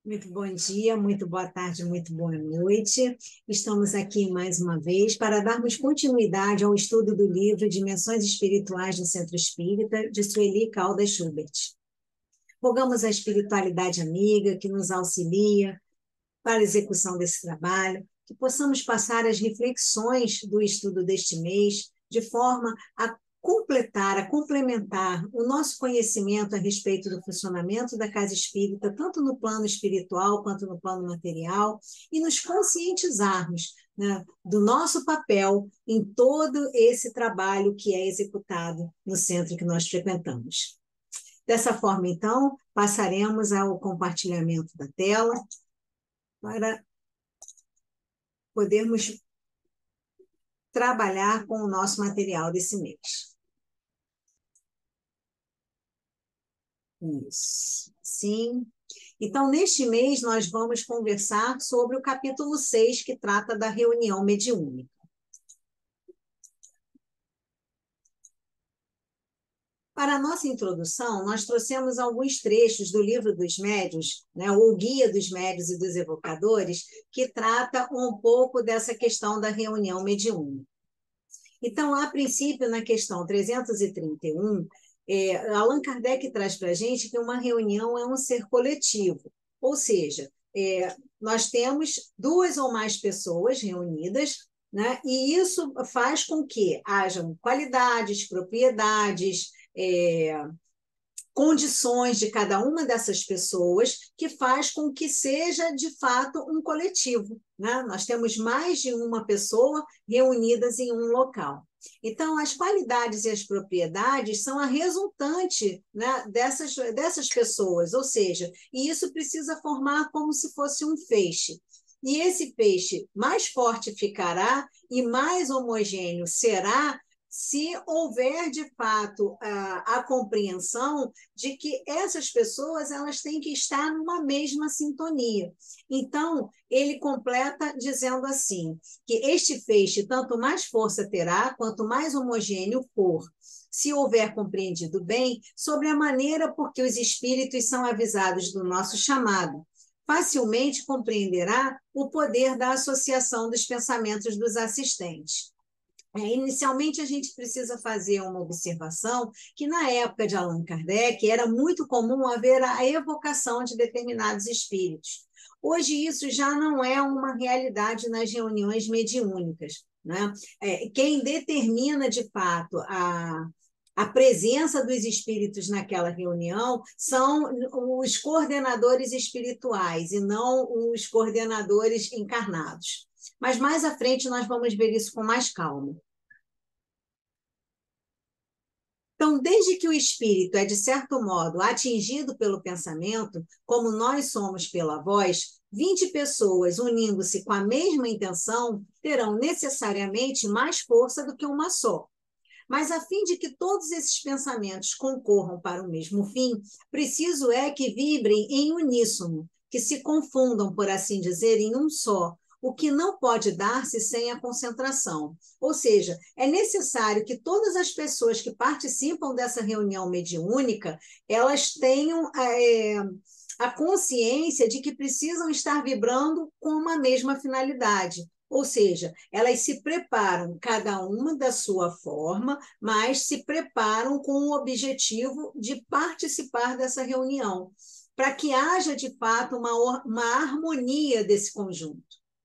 Muito bom dia, muito boa tarde, muito boa noite. Estamos aqui mais uma vez para darmos continuidade ao estudo do livro Dimensões Espirituais do Centro Espírita, de Sueli Caldas Schubert. Rogamos a espiritualidade amiga que nos auxilia para a execução desse trabalho, que possamos passar as reflexões do estudo deste mês de forma a completar, a complementar o nosso conhecimento a respeito do funcionamento da casa espírita, tanto no plano espiritual quanto no plano material, e nos conscientizarmos, né, do nosso papel em todo esse trabalho que é executado no centro que nós frequentamos. Dessa forma, então, passaremos ao compartilhamento da tela para podermos trabalhar com o nosso material desse mês. Isso, sim. Então, neste mês, nós vamos conversar sobre o capítulo 6, que trata da reunião mediúnica. Para a nossa introdução, nós trouxemos alguns trechos do Livro dos Médiuns, né, ou Guia dos Médiuns e dos Evocadores, que trata um pouco dessa questão da reunião mediúnica. Então, a princípio, na questão 331, Allan Kardec traz para a gente que uma reunião é um ser coletivo, ou seja, nós temos duas ou mais pessoas reunidas, né, e isso faz com que hajam qualidades, propriedades, condições de cada uma dessas pessoas que faz com que seja, de fato, um coletivo, né? Nós temos mais de uma pessoa reunidas em um local. Então, as qualidades e as propriedades são a resultante, né, dessas pessoas, ou seja, e isso precisa formar como se fosse um feixe. E esse peixe mais forte ficará e mais homogêneo será se houver, de fato, a compreensão de que essas pessoas elas têm que estar numa mesma sintonia. Então, ele completa dizendo assim, que este feixe tanto mais força terá, quanto mais homogêneo for, se houver compreendido bem, sobre a maneira por que os espíritos são avisados do nosso chamado. Facilmente compreenderá o poder da associação dos pensamentos dos assistentes. Inicialmente, a gente precisa fazer uma observação que, na época de Allan Kardec, era muito comum haver a evocação de determinados espíritos. Hoje, isso já não é uma realidade nas reuniões mediúnicas, né? Quem determina, de fato, a presença dos espíritos naquela reunião são os coordenadores espirituais e não os coordenadores encarnados. Mas mais à frente nós vamos ver isso com mais calma. Então, desde que o espírito é, de certo modo, atingido pelo pensamento, como nós somos pela voz, 20 pessoas unindo-se com a mesma intenção terão necessariamente mais força do que uma só. Mas, a fim de que todos esses pensamentos concorram para o mesmo fim, preciso é que vibrem em uníssono, que se confundam, por assim dizer, em um só, o que não pode dar-se sem a concentração. Ou seja, é necessário que todas as pessoas que participam dessa reunião mediúnica, elas tenham a consciência de que precisam estar vibrando com uma mesma finalidade. Ou seja, elas se preparam, cada uma da sua forma, mas se preparam com o objetivo de participar dessa reunião, para que haja, de fato, uma harmonia desse conjunto.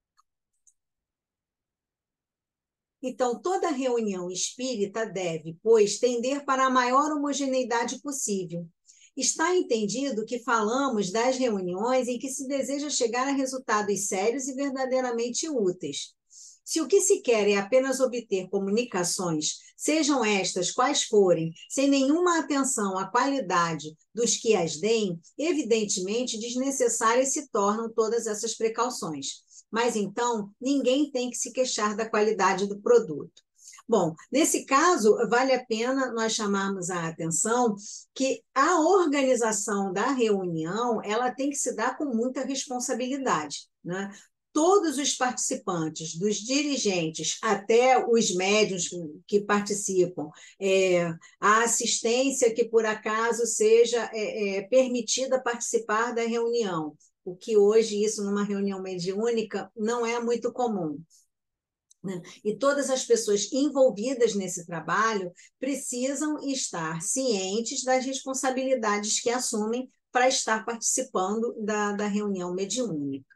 Então, toda reunião espírita deve, pois, tender para a maior homogeneidade possível. Está entendido que falamos das reuniões em que se deseja chegar a resultados sérios e verdadeiramente úteis. Se o que se quer é apenas obter comunicações, sejam estas quais forem, sem nenhuma atenção à qualidade dos que as deem, evidentemente desnecessárias se tornam todas essas precauções. Mas então, ninguém tem que se queixar da qualidade do produto. Bom, nesse caso, vale a pena nós chamarmos a atenção que a organização da reunião ela tem que se dar com muita responsabilidade, né? todos os participantes, dos dirigentes até os médios que participam, a assistência que por acaso seja permitida participar da reunião, o que hoje isso numa reunião mediúnica não é muito comum, né? E todas as pessoas envolvidas nesse trabalho precisam estar cientes das responsabilidades que assumem para estar participando da reunião mediúnica.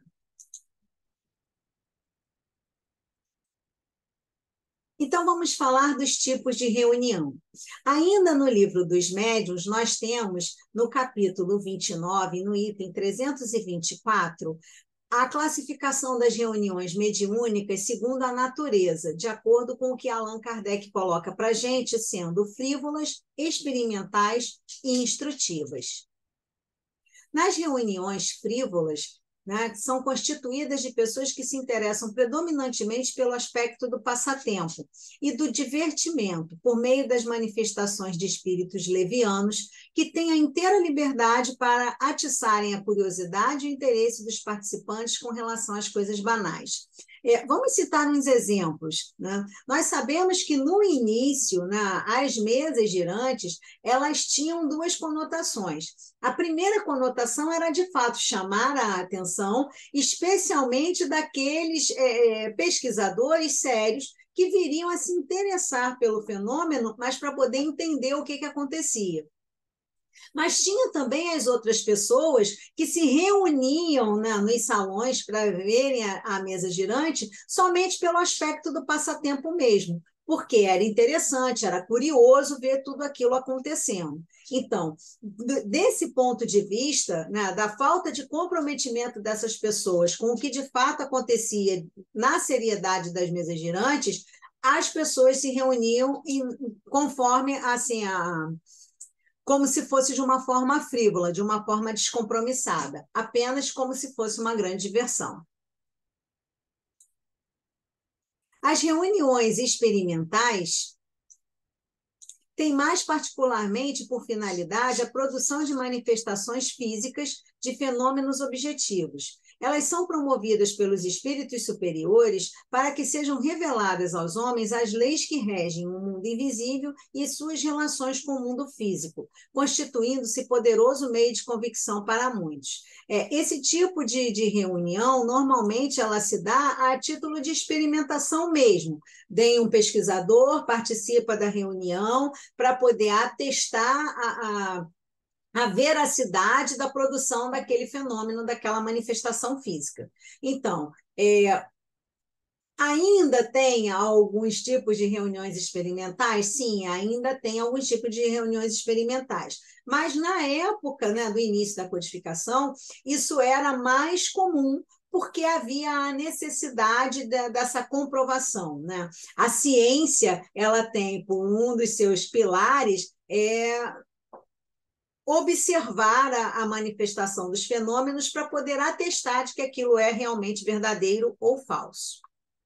Então, vamos falar dos tipos de reunião. Ainda no livro dos médiuns, nós temos, no capítulo 29, no item 324, a classificação das reuniões mediúnicas segundo a natureza, de acordo com o que Allan Kardec coloca para a gente, sendo frívolas, experimentais e instrutivas. Nas reuniões frívolas, né, são constituídas de pessoas que se interessam predominantemente pelo aspecto do passatempo e do divertimento, por meio das manifestações de espíritos levianos, que têm a inteira liberdade para atiçarem a curiosidade e o interesse dos participantes com relação às coisas banais. Vamos citar uns exemplos, né? Nós sabemos que no início, né, as mesas girantes, elas tinham duas conotações. A primeira conotação era, de fato, chamar a atenção, especialmente daqueles pesquisadores sérios que viriam a se interessar pelo fenômeno, mas para poder entender o que acontecia. Mas tinha também as outras pessoas que se reuniam, né, nos salões para verem a mesa girante somente pelo aspecto do passatempo mesmo, porque era interessante, era curioso ver tudo aquilo acontecendo. Então, desse ponto de vista, né, da falta de comprometimento dessas pessoas com o que de fato acontecia na seriedade das mesas girantes, as pessoas se reuniam e, conforme assim, como se fosse de uma forma frívola, de uma forma descompromissada, apenas como se fosse uma grande diversão. As reuniões experimentais têm mais particularmente por finalidade a produção de manifestações físicas de fenômenos objetivos. Elas são promovidas pelos espíritos superiores para que sejam reveladas aos homens as leis que regem o mundo invisível e suas relações com o mundo físico, constituindo-se poderoso meio de convicção para muitos. Esse tipo de reunião, normalmente, ela se dá a título de experimentação mesmo. Vem um pesquisador, participa da reunião para poder atestar a veracidade da produção daquele fenômeno, daquela manifestação física. Então, ainda tem alguns tipos de reuniões experimentais? Sim, ainda tem alguns tipos de reuniões experimentais. Mas na época, né, do início da codificação, isso era mais comum, porque havia a necessidade dessa comprovação, né? A ciência, ela tem, por um dos seus pilares, observar a manifestação dos fenômenos para poder atestar de que aquilo é realmente verdadeiro ou falso.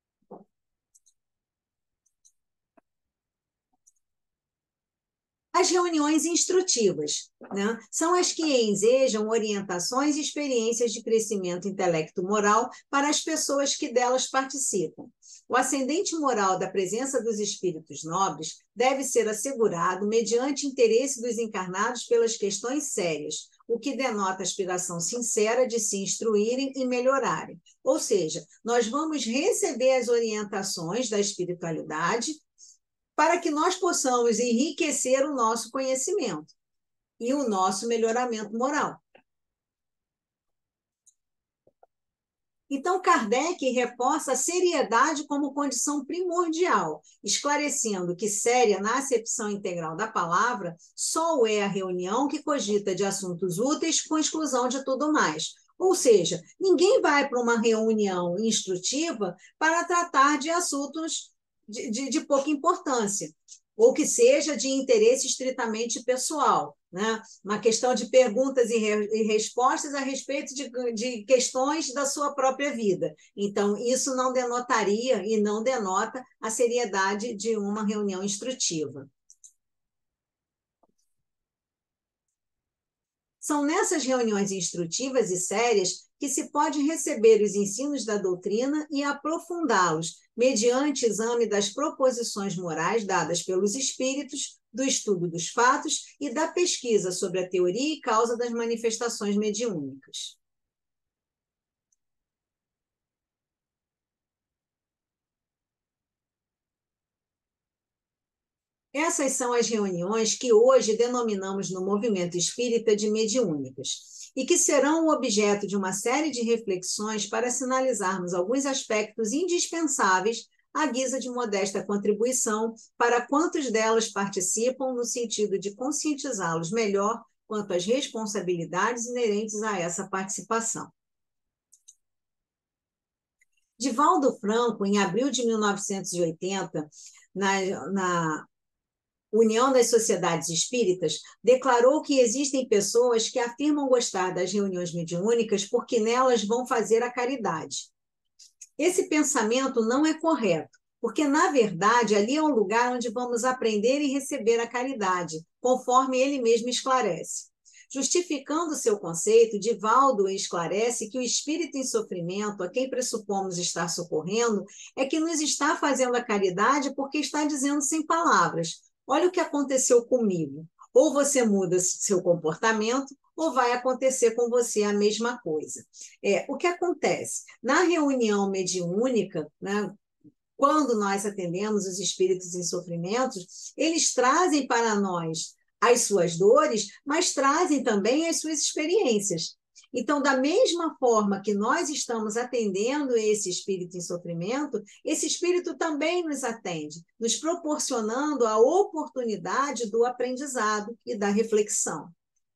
As reuniões instrutivas, né, são as que ensejam orientações e experiências de crescimento intelecto-moral para as pessoas que delas participam. O ascendente moral da presença dos espíritos nobres deve ser assegurado mediante interesse dos encarnados pelas questões sérias, o que denota aspiração sincera de se instruírem e melhorarem. Ou seja, nós vamos receber as orientações da espiritualidade para que nós possamos enriquecer o nosso conhecimento e o nosso melhoramento moral. Então, Kardec reforça a seriedade como condição primordial, esclarecendo que séria, na acepção integral da palavra, só é a reunião que cogita de assuntos úteis com exclusão de tudo mais. Ou seja, ninguém vai para uma reunião instrutiva para tratar de assuntos de pouca importância, ou que seja de interesse estritamente pessoal, né? Uma questão de perguntas e respostas a respeito de questões da sua própria vida. Então, isso não denotaria e não denota a seriedade de uma reunião instrutiva. São nessas reuniões instrutivas e sérias que se pode receber os ensinos da doutrina e aprofundá-los, mediante exame das proposições morais dadas pelos espíritos, do estudo dos fatos e da pesquisa sobre a teoria e causa das manifestações mediúnicas. Essas são as reuniões que hoje denominamos no movimento espírita de mediúnicas, e que serão o objeto de uma série de reflexões para sinalizarmos alguns aspectos indispensáveis à guisa de modesta contribuição para quantos delas participam, no sentido de conscientizá-los melhor quanto às responsabilidades inerentes a essa participação. Divaldo Franco, em abril de 1980, na União das Sociedades Espíritas, declarou que existem pessoas que afirmam gostar das reuniões mediúnicas porque nelas vão fazer a caridade. Esse pensamento não é correto, porque, na verdade, ali é um lugar onde vamos aprender e receber a caridade, conforme ele mesmo esclarece. Justificando seu conceito, Divaldo esclarece que o espírito em sofrimento, a quem pressupomos estar socorrendo, é que nos está fazendo a caridade porque está dizendo sem palavras: olha o que aconteceu comigo. Ou você muda seu comportamento, ou vai acontecer com você a mesma coisa. O que acontece? Na reunião mediúnica, né, quando nós atendemos os espíritos em sofrimentos, eles trazem para nós as suas dores, mas trazem também as suas experiências. Então, da mesma forma que nós estamos atendendo esse espírito em sofrimento, esse espírito também nos atende, nos proporcionando a oportunidade do aprendizado e da reflexão.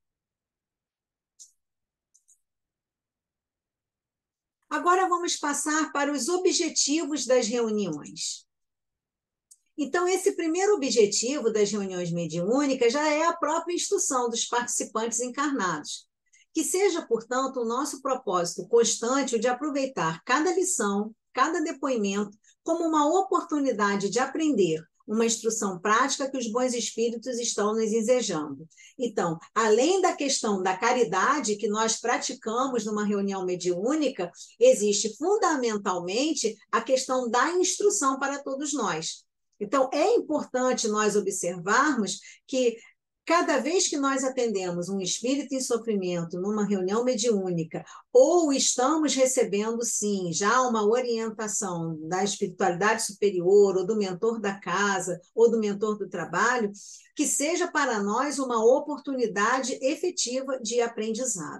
Agora vamos passar para os objetivos das reuniões. Então, esse primeiro objetivo das reuniões mediúnicas já é a própria instrução dos participantes encarnados. Que seja, portanto, o nosso propósito constante o de aproveitar cada lição, cada depoimento, como uma oportunidade de aprender, uma instrução prática que os bons espíritos estão nos desejando. Então, além da questão da caridade que nós praticamos numa reunião mediúnica, existe fundamentalmente a questão da instrução para todos nós. Então, é importante nós observarmos que cada vez que nós atendemos um espírito em sofrimento numa reunião mediúnica, ou estamos recebendo, sim, já uma orientação da espiritualidade superior, ou do mentor da casa, ou do mentor do trabalho, que seja para nós uma oportunidade efetiva de aprendizado.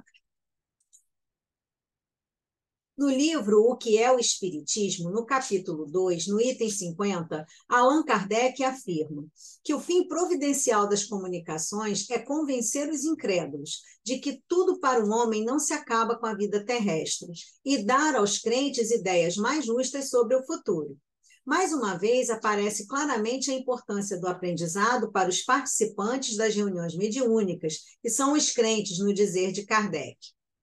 No livro O que é o Espiritismo, no capítulo 2, no item 50, Allan Kardec afirma que o fim providencial das comunicações é convencer os incrédulos de que tudo para o homem não se acaba com a vida terrestre e dar aos crentes ideias mais justas sobre o futuro. Mais uma vez, aparece claramente a importância do aprendizado para os participantes das reuniões mediúnicas, que são os crentes, no dizer de Kardec.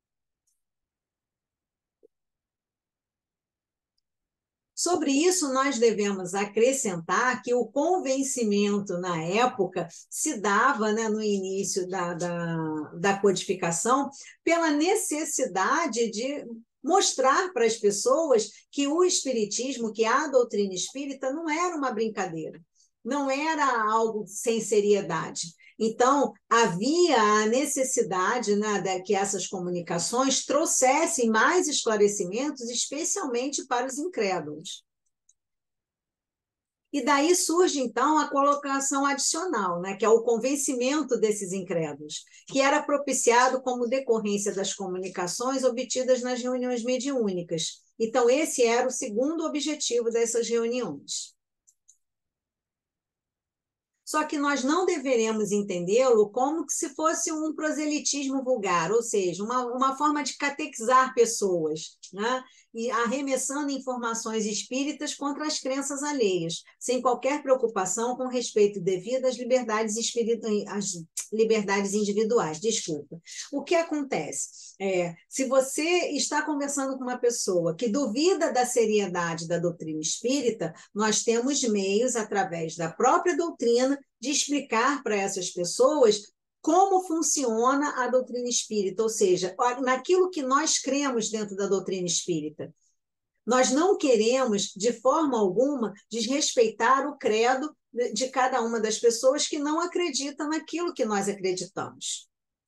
Sobre isso, nós devemos acrescentar que o convencimento, na época, se dava, né, no início da codificação, pela necessidade de mostrar para as pessoas que o espiritismo, que a doutrina espírita, não era uma brincadeira, não era algo sem seriedade. Então, havia a necessidade, né, de que essas comunicações trouxessem mais esclarecimentos, especialmente para os incrédulos. E daí surge, então, a colocação adicional, né, que é o convencimento desses incrédulos, que era propiciado como decorrência das comunicações obtidas nas reuniões mediúnicas. Então, esse era o segundo objetivo dessas reuniões. Só que nós não deveremos entendê-lo como se fosse um proselitismo vulgar, ou seja, uma forma de catequizar pessoas, né? E arremessando informações espíritas contra as crenças alheias, sem qualquer preocupação com respeito devido às liberdades individuais. Desculpa. O que acontece? Se você está conversando com uma pessoa que duvida da seriedade da doutrina espírita, nós temos meios, através da própria doutrina, de explicar para essas pessoas como funciona a doutrina espírita, ou seja, naquilo que nós cremos dentro da doutrina espírita. Nós não queremos, de forma alguma, desrespeitar o credo de cada uma das pessoas que não acreditam naquilo que nós acreditamos.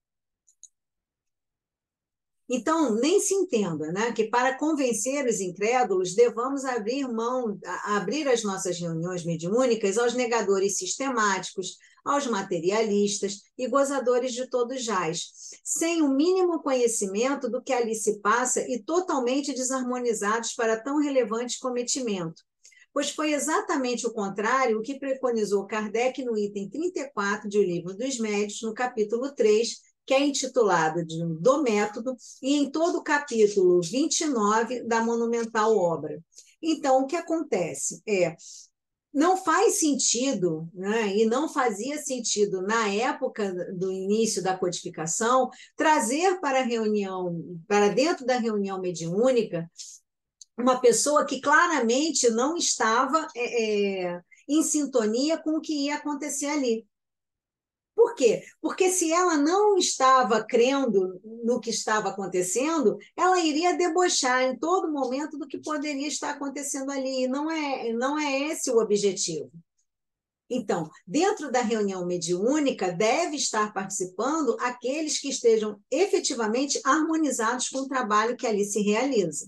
Então, nem se entenda, né, que para convencer os incrédulos devamos abrir as nossas reuniões mediúnicas aos negadores sistemáticos, aos materialistas e gozadores de todo jaz, sem o mínimo conhecimento do que ali se passa e totalmente desarmonizados para tão relevante cometimento. Pois foi exatamente o contrário o que preconizou Kardec no item 34 de O Livro dos Médiuns, no capítulo 3, que é intitulado do Método, e em todo o capítulo 29 da monumental obra. Então, o que acontece não faz sentido, né, e não fazia sentido na época do início da codificação, trazer para a reunião, para dentro da reunião mediúnica, uma pessoa que claramente não estava em sintonia com o que ia acontecer ali. Por quê? Porque se ela não estava crendo no que estava acontecendo, ela iria debochar em todo momento do que poderia estar acontecendo ali. E não é esse o objetivo. Então, dentro da reunião mediúnica, deve estar participando aqueles que estejam efetivamente harmonizados com o trabalho que ali se realiza.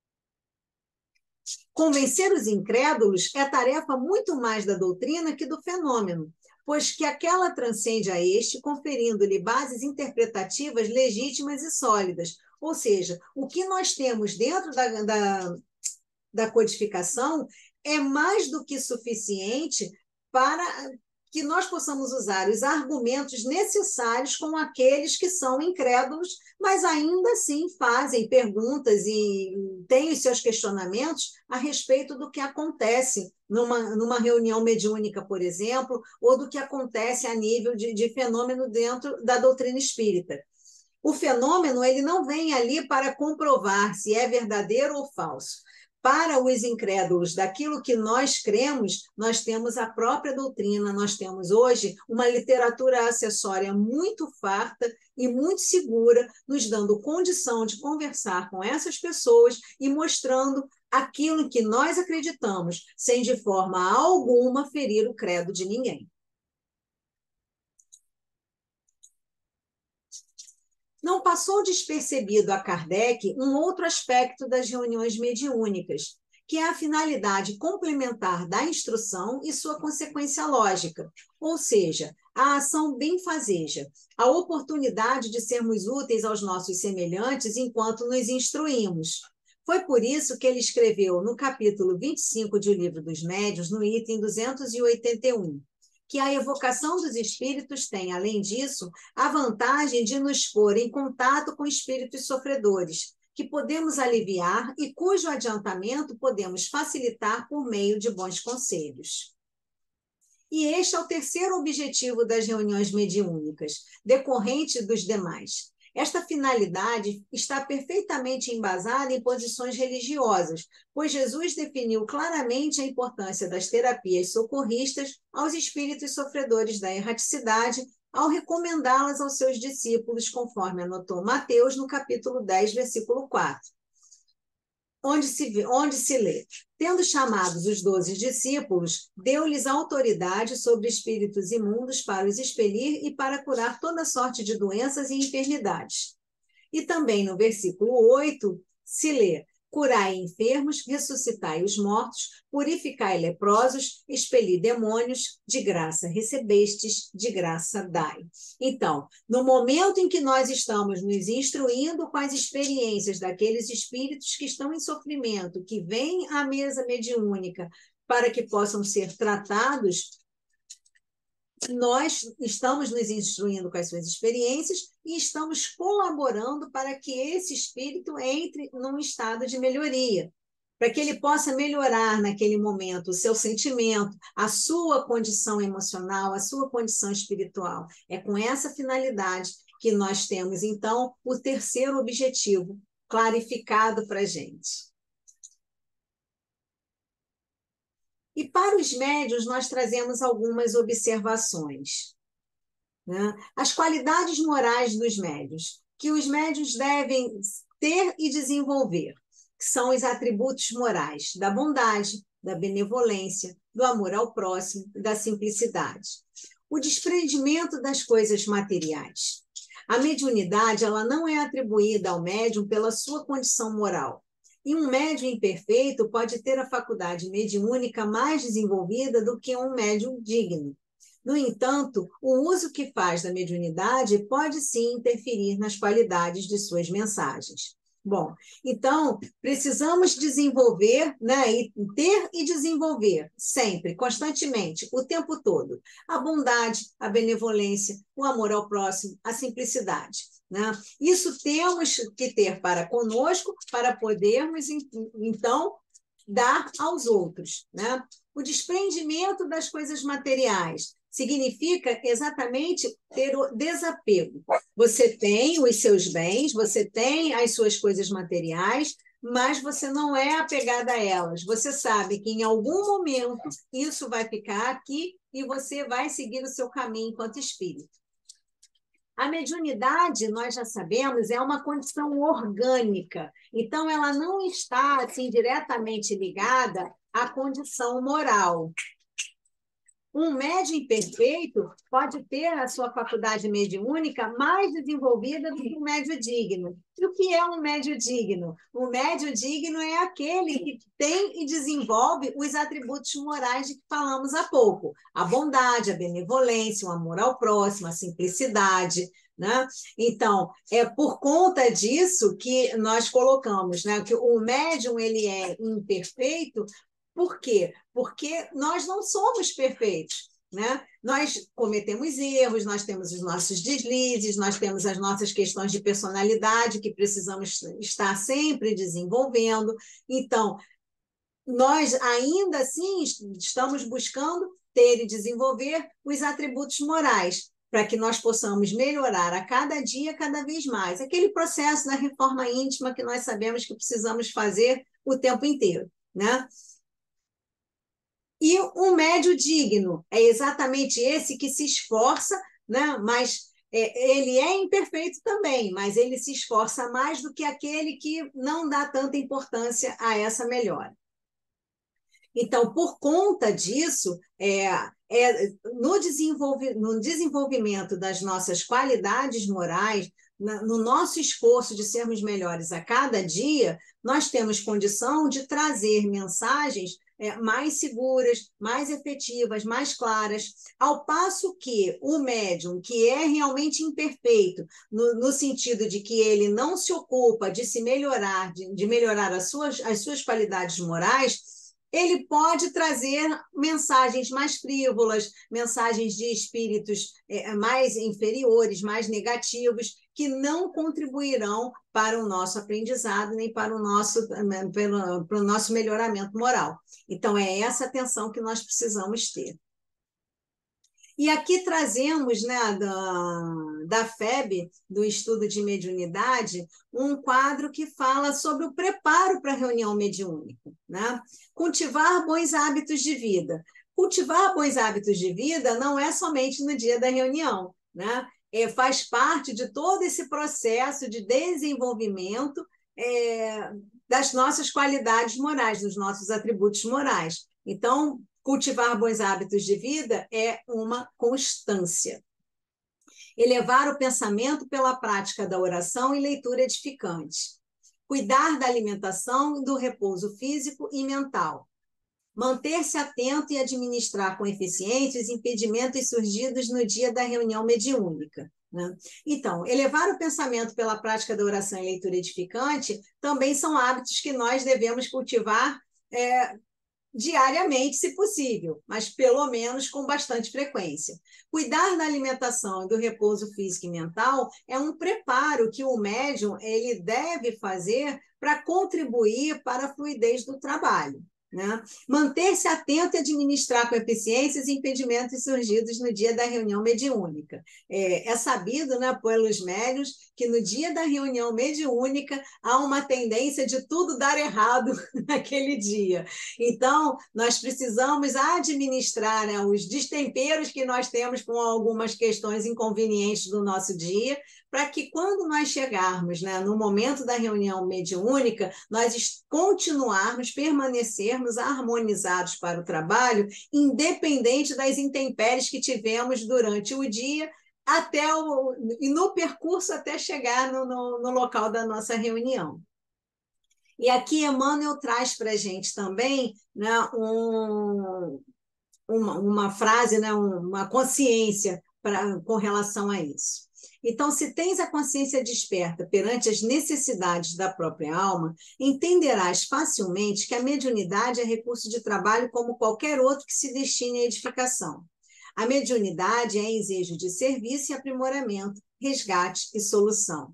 Convencer os incrédulos é tarefa muito mais da doutrina que do fenômeno, pois que aquela transcende a este, conferindo-lhe bases interpretativas legítimas e sólidas. Ou seja, o que nós temos dentro da codificação é mais do que suficiente para que nós possamos usar os argumentos necessários com aqueles que são incrédulos, mas ainda assim fazem perguntas e têm os seus questionamentos a respeito do que acontece numa reunião mediúnica, por exemplo, ou do que acontece a nível de fenômeno dentro da doutrina espírita. O fenômeno ele não vem ali para comprovar se é verdadeiro ou falso. Para os incrédulos daquilo que nós cremos, nós temos a própria doutrina, nós temos hoje uma literatura acessória muito farta e muito segura, nos dando condição de conversar com essas pessoas e mostrando aquilo em que nós acreditamos, sem de forma alguma ferir o credo de ninguém. Não passou despercebido a Kardec um outro aspecto das reuniões mediúnicas, que é a finalidade complementar da instrução e sua consequência lógica, ou seja, a ação benfazeja, a oportunidade de sermos úteis aos nossos semelhantes enquanto nos instruímos. Foi por isso que ele escreveu no capítulo 25 de O Livro dos Médiuns, no item 281, que a evocação dos espíritos tem, além disso, a vantagem de nos pôr em contato com espíritos sofredores, que podemos aliviar e cujo adiantamento podemos facilitar por meio de bons conselhos. E este é o terceiro objetivo das reuniões mediúnicas, decorrente dos demais. Esta finalidade está perfeitamente embasada em posições religiosas, pois Jesus definiu claramente a importância das terapias socorristas aos espíritos sofredores da erraticidade, ao recomendá-las aos seus discípulos, conforme anotou Mateus no capítulo 10, versículo 4. Onde se lê: tendo chamados os 12 discípulos, deu-lhes autoridade sobre espíritos imundos para os expelir e para curar toda sorte de doenças e enfermidades. E também no versículo 8 se lê: curai enfermos, ressuscitai os mortos, purificai leprosos, expeli demônios, de graça recebestes, de graça dai. Então, no momento em que nós estamos nos instruindo com as experiências daqueles espíritos que estão em sofrimento, que vêm à mesa mediúnica para que possam ser tratados, nós estamos nos instruindo com as suas experiências e estamos colaborando para que esse espírito entre num estado de melhoria, para que ele possa melhorar naquele momento o seu sentimento, a sua condição emocional, a sua condição espiritual. É com essa finalidade que nós temos, então, o terceiro objetivo clarificado para a gente. E para os médiuns, nós trazemos algumas observações. né? As qualidades morais dos médiuns, que os médiuns devem ter e desenvolver, que são os atributos morais da bondade, da benevolência, do amor ao próximo, da simplicidade. O desprendimento das coisas materiais. A mediunidade, ela não é atribuída ao médium pela sua condição moral. E um médium imperfeito pode ter a faculdade mediúnica mais desenvolvida do que um médium digno. No entanto, o uso que faz da mediunidade pode sim interferir nas qualidades de suas mensagens. Bom, então, precisamos desenvolver, né, e ter e desenvolver sempre, constantemente, o tempo todo, a bondade, a benevolência, o amor ao próximo, a simplicidade, né? Isso temos que ter para conosco, para podermos, então, dar aos outros, né? O desprendimento das coisas materiais significa exatamente ter o desapego. Você tem os seus bens, você tem as suas coisas materiais, mas você não é apegada a elas. Você sabe que em algum momento isso vai ficar aqui e você vai seguir o seu caminho enquanto espírito. A mediunidade, nós já sabemos, é uma condição orgânica. Então, ela não está assim, diretamente ligada à condição moral. Um médium imperfeito pode ter a sua faculdade mediúnica mais desenvolvida do que um médium digno. E o que é um médium digno? O médium digno é aquele que tem e desenvolve os atributos morais de que falamos há pouco: a bondade, a benevolência, o amor ao próximo, a simplicidade, né? Então, é por conta disso que nós colocamos, né, que o médium ele é imperfeito. Por quê? Porque nós não somos perfeitos, né? Nós cometemos erros, nós temos os nossos deslizes, nós temos as nossas questões de personalidade que precisamos estar sempre desenvolvendo. Então, nós ainda assim estamos buscando ter e desenvolver os atributos morais, para que nós possamos melhorar a cada dia, cada vez mais. Aquele processo da reforma íntima que nós sabemos que precisamos fazer o tempo inteiro, né? E um médio digno é exatamente esse que se esforça, né? Mas ele é imperfeito também, mas ele se esforça mais do que aquele que não dá tanta importância a essa melhora. Então, por conta disso, no desenvolvimento das nossas qualidades morais, no nosso esforço de sermos melhores a cada dia, nós temos condição de trazer mensagens mais seguras, mais efetivas, mais claras, ao passo que o médium, que é realmente imperfeito, no sentido de que ele não se ocupa de se melhorar, de melhorar as suas qualidades morais, ele pode trazer mensagens mais frívolas, mensagens de espíritos mais inferiores, mais negativos, que não contribuirão para o nosso aprendizado, nem para o nosso melhoramento moral. Então, é essa atenção que nós precisamos ter. E aqui trazemos, né, da FEB, do estudo de mediunidade, um quadro que fala sobre o preparo para a reunião mediúnica, né? Cultivar bons hábitos de vida. Cultivar bons hábitos de vida não é somente no dia da reunião, né? Faz parte de todo esse processo de desenvolvimento das nossas qualidades morais, dos nossos atributos morais. Então, cultivar bons hábitos de vida é uma constância. Elevar o pensamento pela prática da oração e leitura edificante. Cuidar da alimentação e do repouso físico e mental. Manter-se atento e administrar com eficiência os impedimentos surgidos no dia da reunião mediúnica, né? Então, elevar o pensamento pela prática da oração e leitura edificante também são hábitos que nós devemos cultivar diariamente, se possível, mas pelo menos com bastante frequência. Cuidar da alimentação e do repouso físico e mental é um preparo que o médium ele deve fazer para contribuir para a fluidez do trabalho. né? Manter-se atento e administrar com eficiência os impedimentos surgidos no dia da reunião mediúnica. É sabido, né, pelos médiuns, que no dia da reunião mediúnica há uma tendência de tudo dar errado naquele dia. Então, nós precisamos administrar, né, os destemperos que nós temos com algumas questões inconvenientes do nosso dia, para que quando nós chegarmos, né, no momento da reunião mediúnica, nós continuarmos, permanecermos harmonizados para o trabalho, independente das intempéries que tivemos durante o dia, e no percurso até chegar no local da nossa reunião. E aqui Emmanuel traz para a gente também, né, uma frase, né, uma consciência com relação a isso. Então, se tens a consciência desperta perante as necessidades da própria alma, entenderás facilmente que a mediunidade é recurso de trabalho como qualquer outro que se destine à edificação. A mediunidade é ensejo de serviço e aprimoramento, resgate e solução.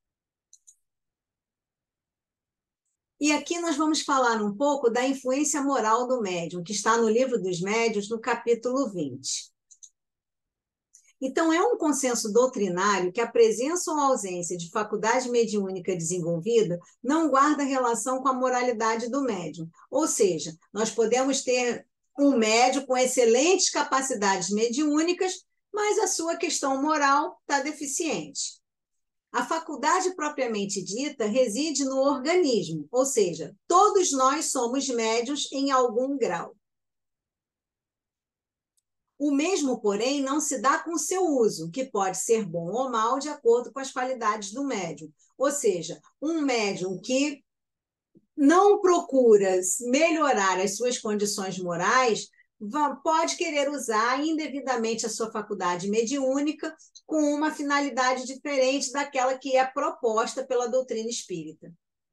E aqui nós vamos falar um pouco da influência moral do médium, que está no Livro dos Médiuns, no capítulo 20. Então, é um consenso doutrinário que a presença ou ausência de faculdade mediúnica desenvolvida não guarda relação com a moralidade do médium. Ou seja, nós podemos ter um médium com excelentes capacidades mediúnicas, mas a sua questão moral está deficiente. A faculdade propriamente dita reside no organismo, ou seja, todos nós somos médiuns em algum grau. O mesmo, porém, não se dá com seu uso, que pode ser bom ou mal de acordo com as qualidades do médium. Ou seja, um médium que não procura melhorar as suas condições morais pode querer usar indevidamente a sua faculdade mediúnica com uma finalidade diferente daquela que é proposta pela doutrina espírita.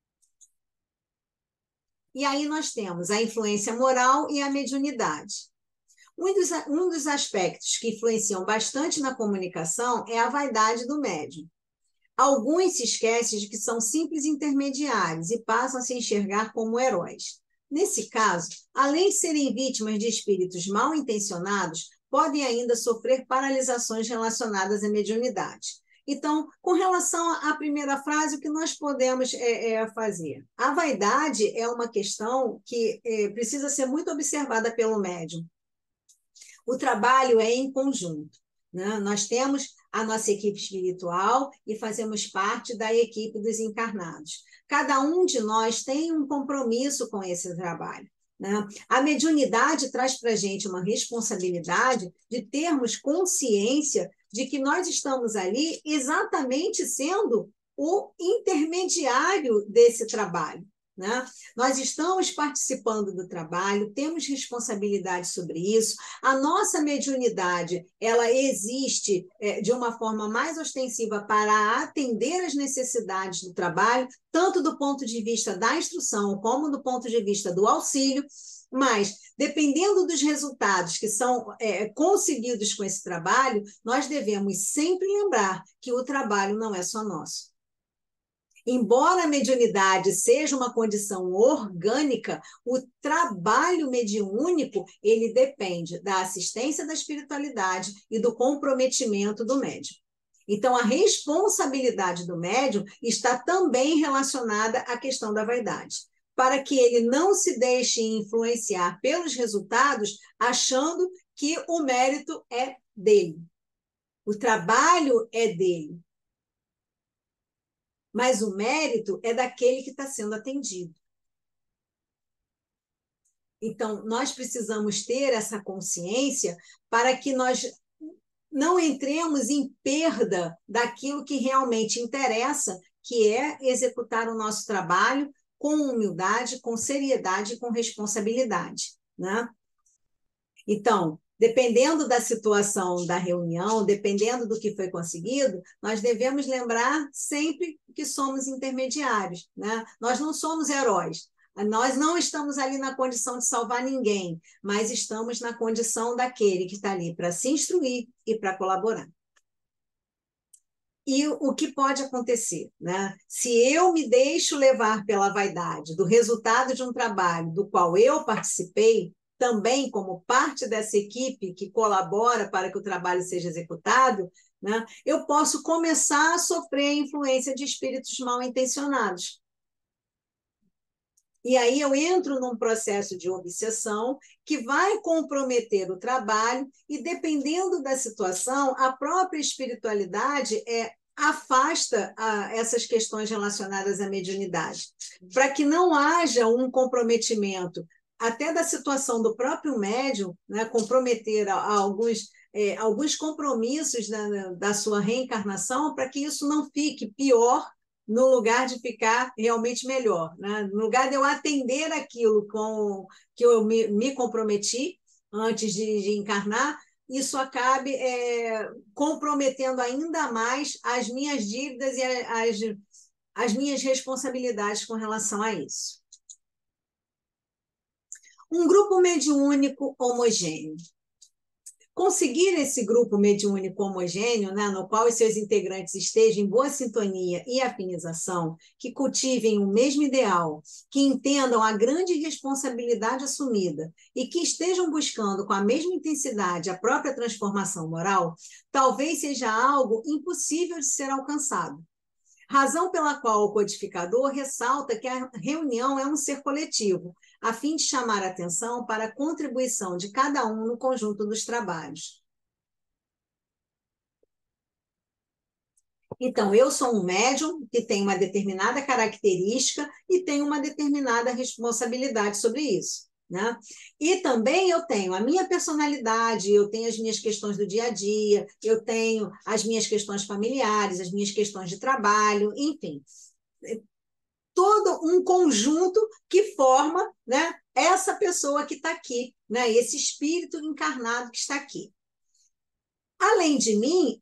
E aí nós temos a influência moral e a mediunidade. Um dos aspectos que influenciam bastante na comunicação é a vaidade do médium. Alguns se esquecem de que são simples intermediários e passam a se enxergar como heróis. Nesse caso, além de serem vítimas de espíritos mal intencionados, podem ainda sofrer paralisações relacionadas à mediunidade. Então, com relação à primeira frase, o que nós podemos fazer? A vaidade é uma questão que precisa ser muito observada pelo médium. O trabalho é em conjunto, né? Nós temos a nossa equipe espiritual e fazemos parte da equipe dos encarnados. Cada um de nós tem um compromisso com esse trabalho, né? A mediunidade traz para a gente uma responsabilidade de termos consciência de que nós estamos ali exatamente sendo o intermediário desse trabalho, né? Nós estamos participando do trabalho, temos responsabilidade sobre isso. A nossa mediunidade, ela existe de uma forma mais ostensiva para atender às necessidades do trabalho, tanto do ponto de vista da instrução como do ponto de vista do auxílio, mas, dependendo dos resultados que são conseguidos com esse trabalho, nós devemos sempre lembrar que o trabalho não é só nosso. Embora a mediunidade seja uma condição orgânica, o trabalho mediúnico ele depende da assistência da espiritualidade e do comprometimento do médium. Então, a responsabilidade do médium está também relacionada à questão da vaidade, para que ele não se deixe influenciar pelos resultados, achando que o mérito é dele. O trabalho é dele. Mas o mérito é daquele que está sendo atendido. Então, nós precisamos ter essa consciência para que nós não entremos em perda daquilo que realmente interessa, que é executar o nosso trabalho com humildade, com seriedade e com responsabilidade, né? Então, dependendo da situação da reunião, dependendo do que foi conseguido, nós devemos lembrar sempre que somos intermediários, né? Nós não somos heróis. Nós não estamos ali na condição de salvar ninguém, mas estamos na condição daquele que está ali para se instruir e para colaborar. E o que pode acontecer, né? Se eu me deixo levar pela vaidade do resultado de um trabalho do qual eu participei, também como parte dessa equipe que colabora para que o trabalho seja executado, né? Eu posso começar a sofrer a influência de espíritos mal intencionados. E aí eu entro num processo de obsessão que vai comprometer o trabalho e, dependendo da situação, a própria espiritualidade afasta essas questões relacionadas à mediunidade, para que não haja um comprometimento até da situação do próprio médium, né, comprometer alguns compromissos da sua reencarnação, para que isso não fique pior no lugar de ficar realmente melhor, né? No lugar de eu atender aquilo com que eu me comprometi antes de encarnar, isso acabe comprometendo ainda mais as minhas dívidas e as minhas responsabilidades com relação a isso. Um grupo mediúnico homogêneo. Conseguir esse grupo mediúnico homogêneo, né, no qual os seus integrantes estejam em boa sintonia e afinização, que cultivem o mesmo ideal, que entendam a grande responsabilidade assumida e que estejam buscando com a mesma intensidade a própria transformação moral, talvez seja algo impossível de ser alcançado. Razão pela qual o codificador ressalta que a reunião é um ser coletivo, a fim de chamar a atenção para a contribuição de cada um no conjunto dos trabalhos. Então, eu sou um médium que tem uma determinada característica e tem uma determinada responsabilidade sobre isso. Né? E também eu tenho a minha personalidade, eu tenho as minhas questões do dia a dia, eu tenho as minhas questões familiares, as minhas questões de trabalho, enfim. Todo um conjunto que forma, né, essa pessoa que está aqui, né, esse espírito encarnado que está aqui. Além de mim,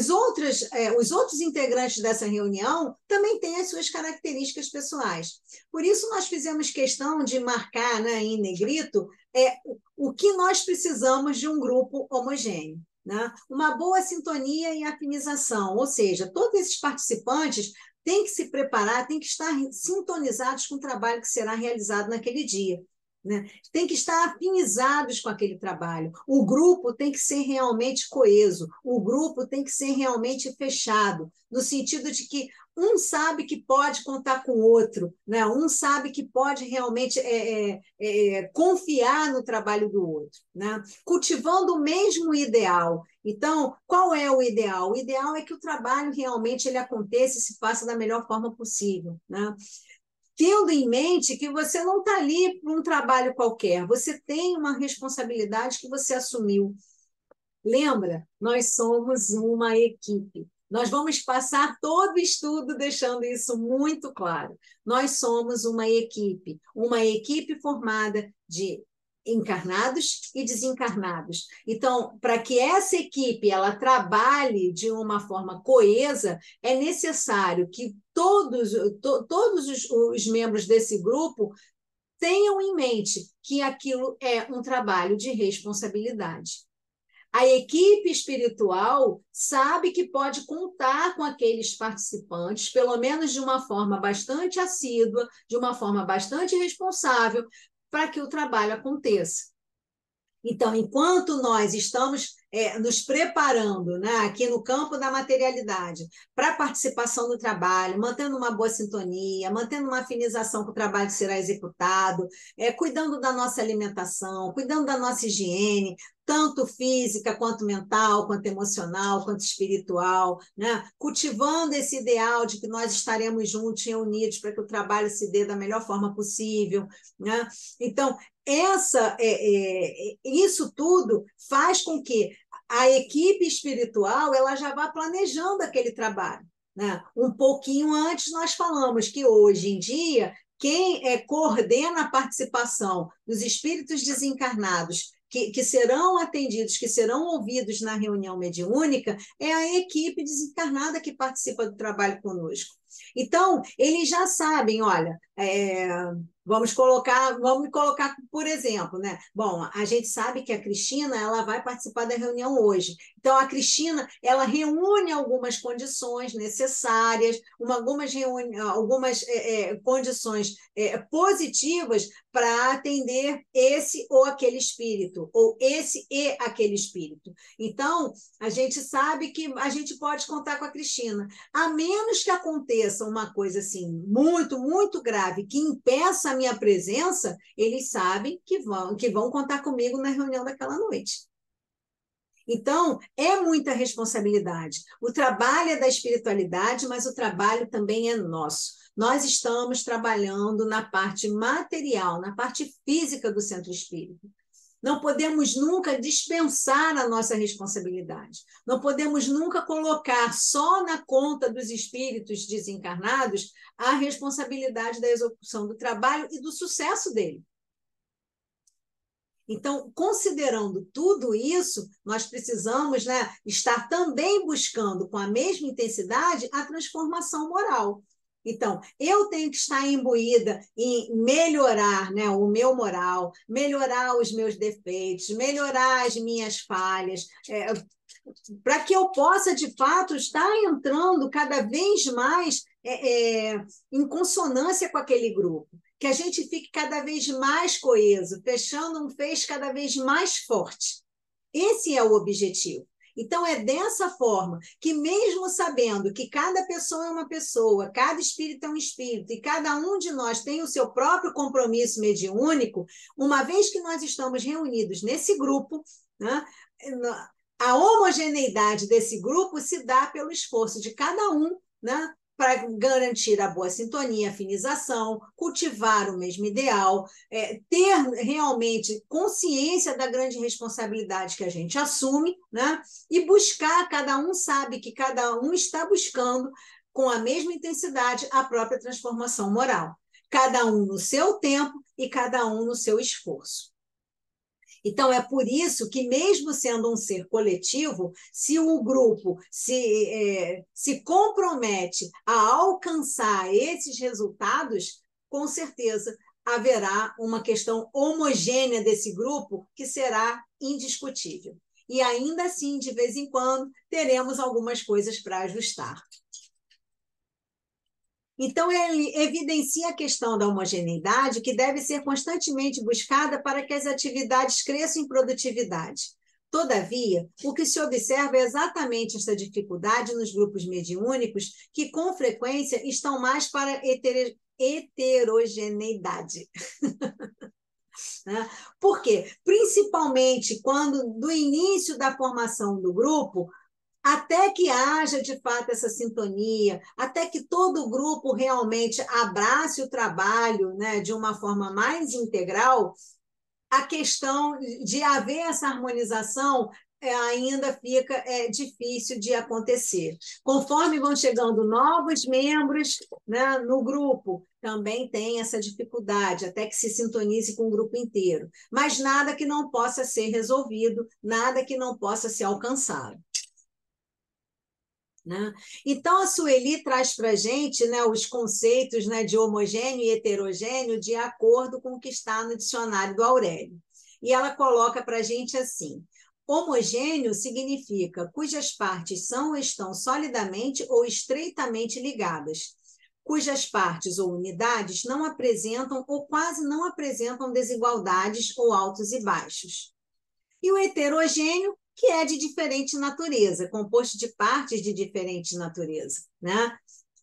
os outros integrantes dessa reunião também têm as suas características pessoais. Por isso, nós fizemos questão de marcar, né, em negrito o que nós precisamos de um grupo homogêneo. Né? Uma boa sintonia e afinização, ou seja, todos esses participantes têm que se preparar, têm que estar sintonizados com o trabalho que será realizado naquele dia. Né? Tem que estar afinizados com aquele trabalho. O grupo tem que ser realmente coeso, o grupo tem que ser realmente fechado, no sentido de que um sabe que pode contar com o outro, né? Um sabe que pode realmente confiar no trabalho do outro, né? Cultivando o mesmo ideal. Então, qual é o ideal? O ideal é que o trabalho realmente ele aconteça e se faça da melhor forma possível, né? Tendo em mente que você não está ali para um trabalho qualquer, você tem uma responsabilidade que você assumiu. Lembra? Nós somos uma equipe. Nós vamos passar todo o estudo deixando isso muito claro. Nós somos uma equipe formada de encarnados e desencarnados. Então, para que essa equipe ela trabalhe de uma forma coesa, é necessário que todos os membros desse grupo tenham em mente que aquilo é um trabalho de responsabilidade. A equipe espiritual sabe que pode contar com aqueles participantes, pelo menos de uma forma bastante assídua, de uma forma bastante responsável, para que o trabalho aconteça. Então, enquanto nós estamos nos preparando, né, aqui no campo da materialidade para a participação no trabalho, mantendo uma boa sintonia, mantendo uma afinização com o trabalho que será executado, cuidando da nossa alimentação, cuidando da nossa higiene, tanto física, quanto mental, quanto emocional, quanto espiritual, né? Cultivando esse ideal de que nós estaremos juntos e unidos para que o trabalho se dê da melhor forma possível. Né? Então, isso tudo faz com que a equipe espiritual ela já vá planejando aquele trabalho. Né? Um pouquinho antes nós falamos que hoje em dia quem coordena a participação dos espíritos desencarnados que serão atendidos, que serão ouvidos na reunião mediúnica, é a equipe desencarnada que participa do trabalho conosco. Então, eles já sabem, olha, Vamos colocar, por exemplo, né? Bom, a gente sabe que a Cristina ela vai participar da reunião hoje. Então, a Cristina ela reúne algumas condições necessárias, algumas condições positivas para atender esse ou aquele espírito, ou esse e aquele espírito. Então, a gente sabe que a gente pode contar com a Cristina, a menos que aconteça uma coisa assim muito, muito grave que impeça a minha presença, eles sabem que vão contar comigo na reunião daquela noite. Então, é muita responsabilidade. O trabalho é da espiritualidade, mas o trabalho também é nosso. Nós estamos trabalhando na parte material, na parte física do centro espírita. Não podemos nunca dispensar a nossa responsabilidade. Não podemos nunca colocar só na conta dos espíritos desencarnados a responsabilidade da execução do trabalho e do sucesso dele. Então, considerando tudo isso, nós precisamos, né, estar também buscando com a mesma intensidade a transformação moral. Então, eu tenho que estar imbuída em melhorar, né, o meu moral, melhorar os meus defeitos, melhorar as minhas falhas, para que eu possa, de fato, estar entrando cada vez mais em consonância com aquele grupo, que a gente fique cada vez mais coeso, fechando um feixe cada vez mais forte. Esse é o objetivo. Então, é dessa forma que, mesmo sabendo que cada pessoa é uma pessoa, cada espírito é um espírito, e cada um de nós tem o seu próprio compromisso mediúnico, uma vez que nós estamos reunidos nesse grupo, né, a homogeneidade desse grupo se dá pelo esforço de cada um, né, para garantir a boa sintonia, afinização, cultivar o mesmo ideal, ter realmente consciência da grande responsabilidade que a gente assume, né? E buscar, cada um sabe que cada um está buscando, com a mesma intensidade, a própria transformação moral. Cada um no seu tempo e cada um no seu esforço. Então, é por isso que, mesmo sendo um ser coletivo, se o grupo se compromete a alcançar esses resultados, com certeza haverá uma questão homogênea desse grupo que será indiscutível. E ainda assim, de vez em quando, teremos algumas coisas para ajustar. Então, ele evidencia a questão da homogeneidade, que deve ser constantemente buscada para que as atividades cresçam em produtividade. Todavia, o que se observa é exatamente esta dificuldade nos grupos mediúnicos, que com frequência estão mais para heterogeneidade. Por quê? Principalmente quando, do início da formação do grupo, até que haja, de fato, essa sintonia, até que todo o grupo realmente abrace o trabalho, né, de uma forma mais integral, a questão de haver essa harmonização ainda fica difícil de acontecer. Conforme vão chegando novos membros, né, no grupo, também tem essa dificuldade, até que se sintonize com o grupo inteiro. Mas nada que não possa ser resolvido, nada que não possa ser alcançado. Né? Então, a Sueli traz para a gente, né, os conceitos, né, de homogêneo e heterogêneo de acordo com o que está no dicionário do Aurélio. E ela coloca para a gente assim: homogêneo significa cujas partes são ou estão solidamente ou estreitamente ligadas, cujas partes ou unidades não apresentam ou quase não apresentam desigualdades ou altos e baixos. E o heterogêneo, que é de diferente natureza, composto de partes de diferente natureza, né?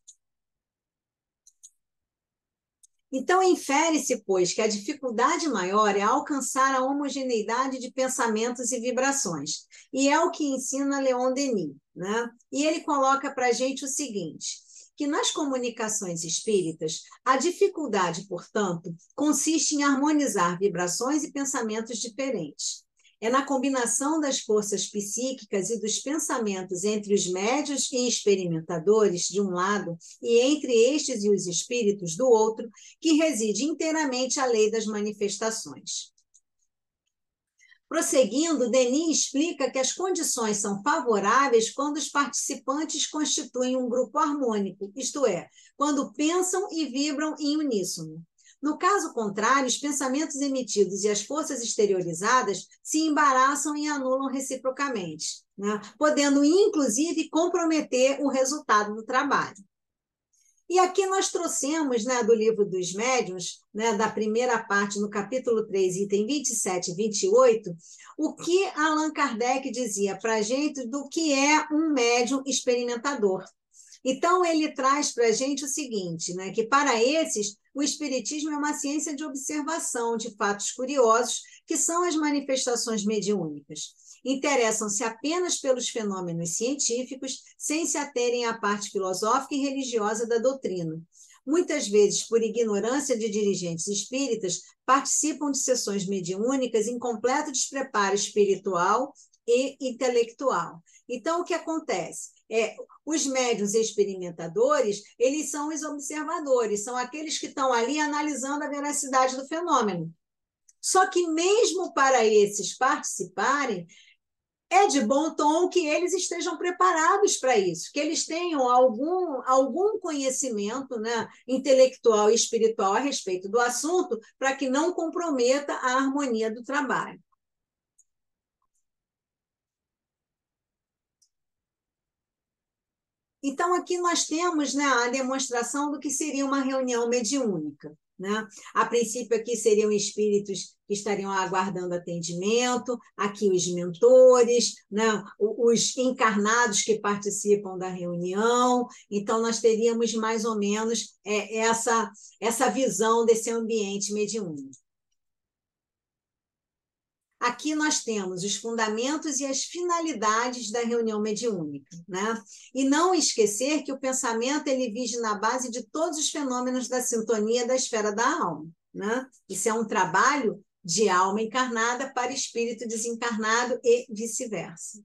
Então, infere-se, pois, que a dificuldade maior é alcançar a homogeneidade de pensamentos e vibrações. E é o que ensina Leon Denis, né? E ele coloca para a gente o seguinte: que nas comunicações espíritas, a dificuldade, portanto, consiste em harmonizar vibrações e pensamentos diferentes. É na combinação das forças psíquicas e dos pensamentos entre os médios e experimentadores, de um lado, e entre estes e os espíritos, do outro, que reside inteiramente a lei das manifestações. Prosseguindo, Denis explica que as condições são favoráveis quando os participantes constituem um grupo harmônico, isto é, quando pensam e vibram em uníssono. No caso contrário, os pensamentos emitidos e as forças exteriorizadas se embaraçam e anulam reciprocamente, né? Podendo, inclusive, comprometer o resultado do trabalho. E aqui nós trouxemos, né, do livro dos médiuns, né, da primeira parte, no capítulo 3, item 27 e 28, o que Allan Kardec dizia para a gente do que é um médium experimentador. Então, ele traz para a gente o seguinte, né, que para esses, o espiritismo é uma ciência de observação de fatos curiosos, que são as manifestações mediúnicas. Interessam-se apenas pelos fenômenos científicos, sem se aterem à parte filosófica e religiosa da doutrina. Muitas vezes, por ignorância de dirigentes espíritas, participam de sessões mediúnicas em completo despreparo espiritual e intelectual. Então, o que acontece? Os médiuns experimentadores, eles são os observadores, são aqueles que estão ali analisando a veracidade do fenômeno. Só que mesmo para esses participarem, é de bom tom que eles estejam preparados para isso, que eles tenham algum conhecimento, né, intelectual e espiritual a respeito do assunto, para que não comprometa a harmonia do trabalho. Então, aqui nós temos, né, a demonstração do que seria uma reunião mediúnica. Né? A princípio, aqui seriam espíritos que estariam aguardando atendimento, aqui os mentores, né? Os encarnados que participam da reunião. Então, nós teríamos mais ou menos essa visão desse ambiente mediúnico. Aqui nós temos os fundamentos e as finalidades da reunião mediúnica, né? E não esquecer que o pensamento ele vige na base de todos os fenômenos da sintonia da esfera da alma, né? Isso é um trabalho de alma encarnada para espírito desencarnado e vice-versa.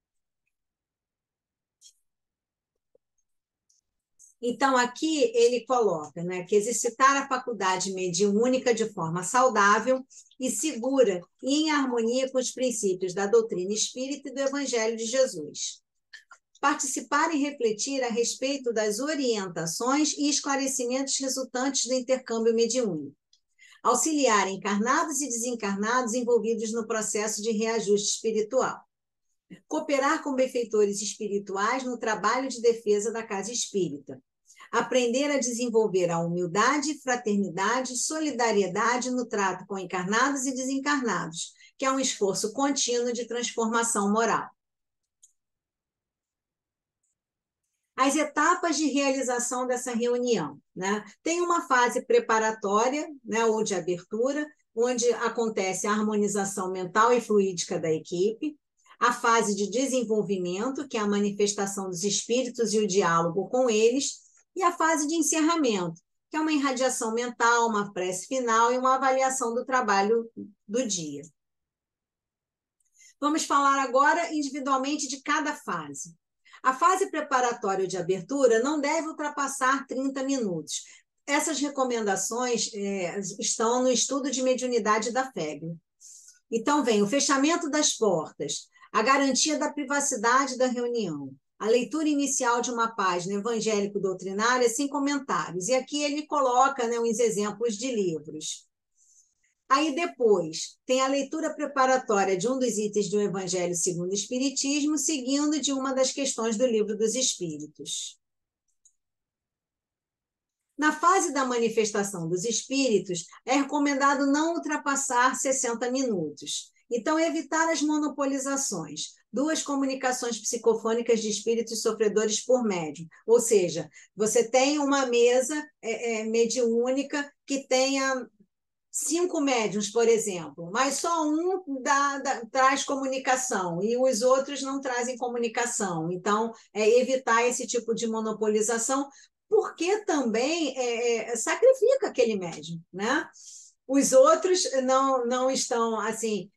Então, aqui ele coloca, né, que exercitar a faculdade mediúnica de forma saudável e segura e em harmonia com os princípios da doutrina espírita e do Evangelho de Jesus. Participar e refletir a respeito das orientações e esclarecimentos resultantes do intercâmbio mediúnico. Auxiliar encarnados e desencarnados envolvidos no processo de reajuste espiritual. Cooperar com benfeitores espirituais no trabalho de defesa da casa espírita. Aprender a desenvolver a humildade, fraternidade, solidariedade no trato com encarnados e desencarnados, que é um esforço contínuo de transformação moral. As etapas de realização dessa reunião, né? Tem uma fase preparatória, né, ou de abertura, onde acontece a harmonização mental e fluídica da equipe, a fase de desenvolvimento, que é a manifestação dos espíritos e o diálogo com eles, e a fase de encerramento, que é uma irradiação mental, uma prece final e uma avaliação do trabalho do dia. Vamos falar agora individualmente de cada fase. A fase preparatória de abertura não deve ultrapassar 30 minutos. Essas recomendações estão no estudo de mediunidade da FEB. Então, vem o fechamento das portas, a garantia da privacidade da reunião, a leitura inicial de uma página evangélico-doutrinária sem comentários. E aqui ele coloca, né, uns exemplos de livros. Aí depois tem a leitura preparatória de um dos itens do Evangelho segundo o Espiritismo, seguindo de uma das questões do Livro dos Espíritos. Na fase da manifestação dos espíritos, é recomendado não ultrapassar 60 minutos. Então, evitar as monopolizações. 2 comunicações psicofônicas de espíritos sofredores por médium. Ou seja, você tem uma mesa mediúnica que tenha 5 médiuns, por exemplo, mas só um traz comunicação e os outros não trazem comunicação. Então, evitar esse tipo de monopolização, porque também sacrifica aquele médium, né? Os outros não estão assim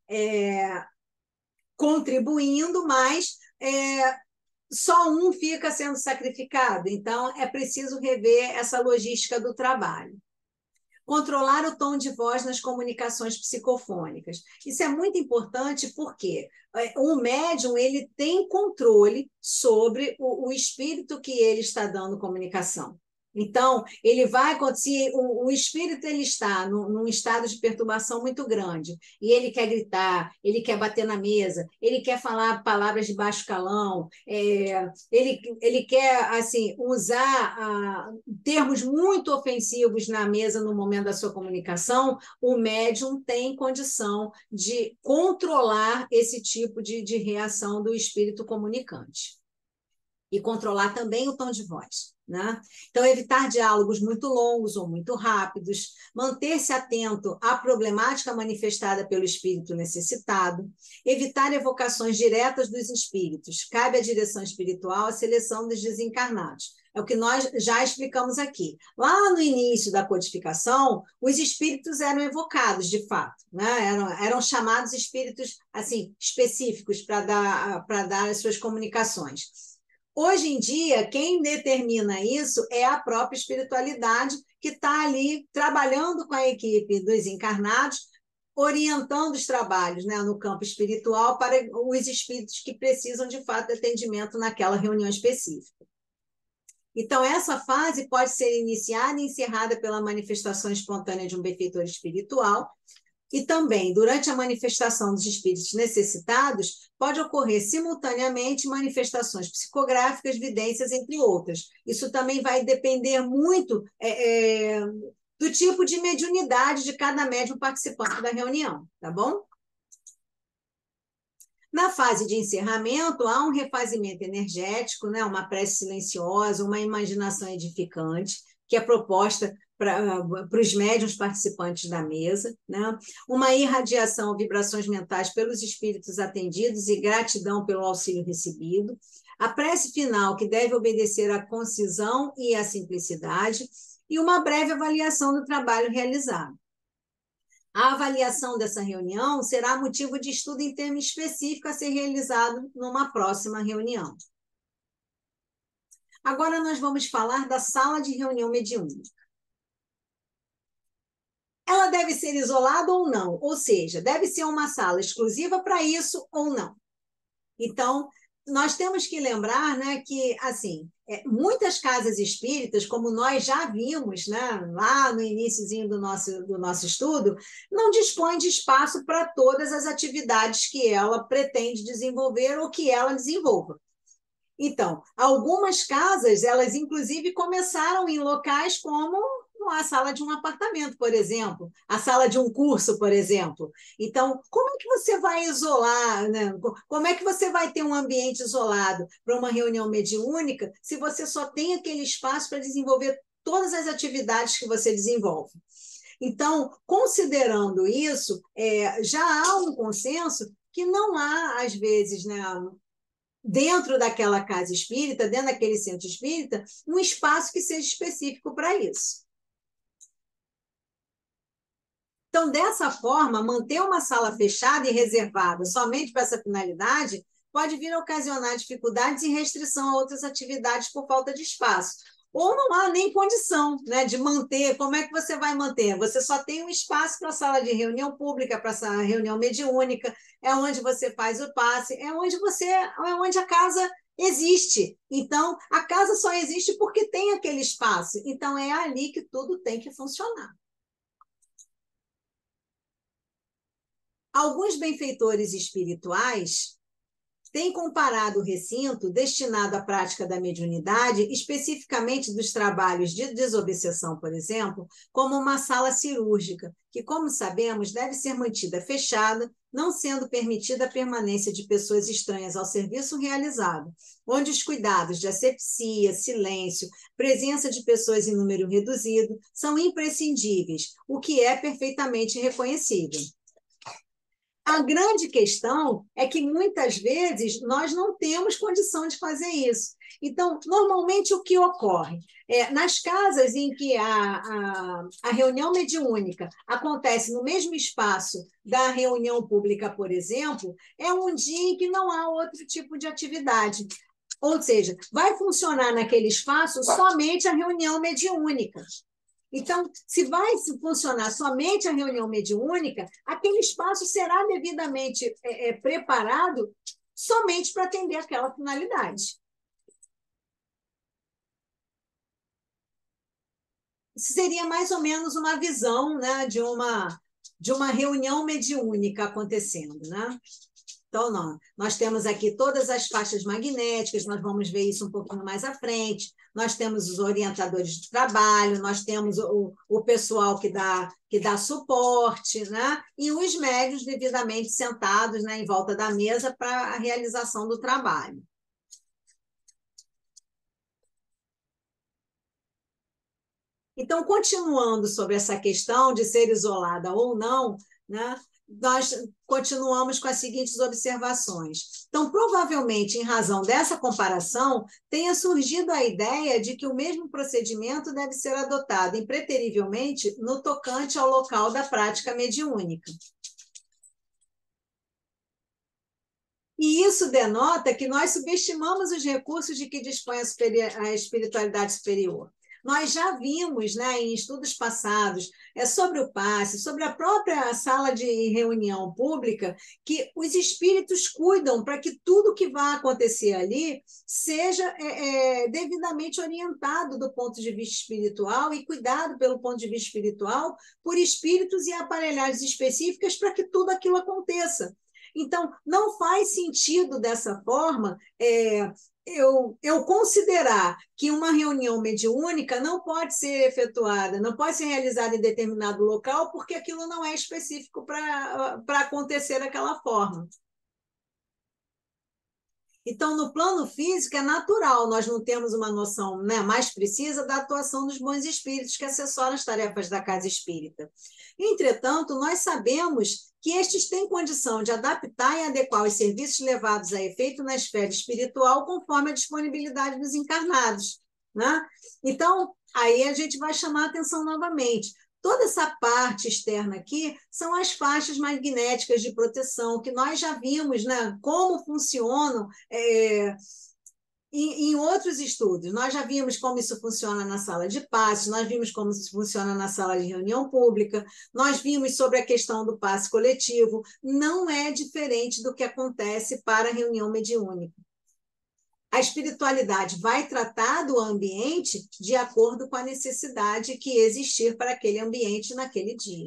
contribuindo, mas só um fica sendo sacrificado. Então, é preciso rever essa logística do trabalho. Controlar o tom de voz nas comunicações psicofônicas. Isso é muito importante porque o médium ele tem controle sobre o espírito que ele está dando comunicação. Então, ele vai acontecer, o espírito ele está num estado de perturbação muito grande, e ele quer gritar, ele quer bater na mesa, ele quer falar palavras de baixo calão, ele quer assim usar termos muito ofensivos na mesa no momento da sua comunicação. O médium tem condição de controlar esse tipo de reação do espírito comunicante e controlar também o tom de voz. Né? Então, evitar diálogos muito longos ou muito rápidos, manter-se atento à problemática manifestada pelo espírito necessitado, evitar evocações diretas dos espíritos. Cabe à direção espiritual a seleção dos desencarnados. É o que nós já explicamos aqui. Lá no início da codificação, os espíritos eram evocados, de fato, né? eram chamados espíritos assim específicos para dar as suas comunicações. Hoje em dia, quem determina isso é a própria espiritualidade que está ali trabalhando com a equipe dos encarnados, orientando os trabalhos, né, no campo espiritual para os espíritos que precisam, de fato, de atendimento naquela reunião específica. Então, essa fase pode ser iniciada e encerrada pela manifestação espontânea de um benfeitor espiritual, e também, durante a manifestação dos espíritos necessitados, pode ocorrer simultaneamente manifestações psicográficas, vidências, entre outras. Isso também vai depender muito do tipo de mediunidade de cada médium participante da reunião, tá bom? Na fase de encerramento, há um refazimento energético, né? Uma prece silenciosa, uma imaginação edificante, que é proposta para os médiuns participantes da mesa, né? Uma irradiação, vibrações mentais pelos espíritos atendidos e gratidão pelo auxílio recebido. A prece final, que deve obedecer à concisão e à simplicidade, e uma breve avaliação do trabalho realizado. A avaliação dessa reunião será motivo de estudo em tema específico a ser realizado numa próxima reunião. Agora nós vamos falar da sala de reunião mediúnica. Ela deve ser isolada ou não, ou seja, deve ser uma sala exclusiva para isso ou não. Então, nós temos que lembrar, né, que assim, muitas casas espíritas, como nós já vimos, né, lá no iniciozinho do nosso estudo, não dispõem de espaço para todas as atividades que ela pretende desenvolver ou que ela desenvolva. Então, algumas casas, elas inclusive começaram em locais como a sala de um apartamento, por exemplo, a sala de um curso, por exemplo. Então, como é que você vai isolar, né? Como é que você vai ter um ambiente isolado para uma reunião mediúnica se você só tem aquele espaço para desenvolver todas as atividades que você desenvolve? Então, considerando isso, já há um consenso que não há, às vezes, né, dentro daquela casa espírita, dentro daquele centro espírita, um espaço que seja específico para isso. Então, dessa forma, manter uma sala fechada e reservada somente para essa finalidade pode vir a ocasionar dificuldades e restrição a outras atividades por falta de espaço. Ou não há nem condição, né, de manter. Como é que você vai manter? Você só tem um espaço para a sala de reunião pública, para essa reunião mediúnica, é onde você faz o passe, é onde a casa existe. Então, a casa só existe porque tem aquele espaço. Então, é ali que tudo tem que funcionar. Alguns benfeitores espirituais têm comparado o recinto destinado à prática da mediunidade, especificamente dos trabalhos de desobsessão, por exemplo, como uma sala cirúrgica, que, como sabemos, deve ser mantida fechada, não sendo permitida a permanência de pessoas estranhas ao serviço realizado, onde os cuidados de asepsia, silêncio, presença de pessoas em número reduzido são imprescindíveis, o que é perfeitamente reconhecível. A grande questão é que, muitas vezes, nós não temos condição de fazer isso. Então, normalmente, o que ocorre? Nas casas em que a reunião mediúnica acontece no mesmo espaço da reunião pública, por exemplo, é um dia em que não há outro tipo de atividade. Ou seja, vai funcionar naquele espaço somente a reunião mediúnica. Então, se vai funcionar somente a reunião mediúnica, aquele espaço será devidamente preparado somente para atender aquela finalidade. seria mais ou menos uma visão, né, de uma reunião mediúnica acontecendo, né? Então, não. Nós temos aqui todas as faixas magnéticas, nós vamos ver isso um pouquinho mais à frente. Nós temos os orientadores de trabalho, nós temos o pessoal que dá suporte, né? E os médios devidamente sentados, né, em volta da mesa para a realização do trabalho. Então, continuando sobre essa questão de ser isolada ou não, né, nós continuamos com as seguintes observações. Então, provavelmente, em razão dessa comparação, tenha surgido a ideia de que o mesmo procedimento deve ser adotado impreterivelmente no tocante ao local da prática mediúnica. E isso denota que nós subestimamos os recursos de que dispõe a espiritualidade superior. Nós já vimos, né, em estudos passados, sobre o passe, sobre a própria sala de reunião pública, que os espíritos cuidam para que tudo que vai acontecer ali seja devidamente orientado do ponto de vista espiritual e cuidado pelo ponto de vista espiritual por espíritos e aparelhagens específicas para que tudo aquilo aconteça. Então, não faz sentido dessa forma eu considerar que uma reunião mediúnica não pode ser efetuada, não pode ser realizada em determinado local, porque aquilo não é específico para acontecer daquela forma. Então, no plano físico, é natural, nós não temos uma noção, né, mais precisa da atuação dos bons espíritos que assessoram as tarefas da casa espírita. Entretanto, nós sabemos que estes têm condição de adaptar e adequar os serviços levados a efeito na esfera espiritual conforme a disponibilidade dos encarnados, né? Então, aí a gente vai chamar a atenção novamente. Toda essa parte externa aqui são as faixas magnéticas de proteção, que nós já vimos, né, como funcionam em outros estudos. Nós já vimos como isso funciona na sala de passe, nós vimos como isso funciona na sala de reunião pública, nós vimos sobre a questão do passe coletivo. Não é diferente do que acontece para a reunião mediúnica. A espiritualidade vai tratar do ambiente de acordo com a necessidade que existir para aquele ambiente naquele dia.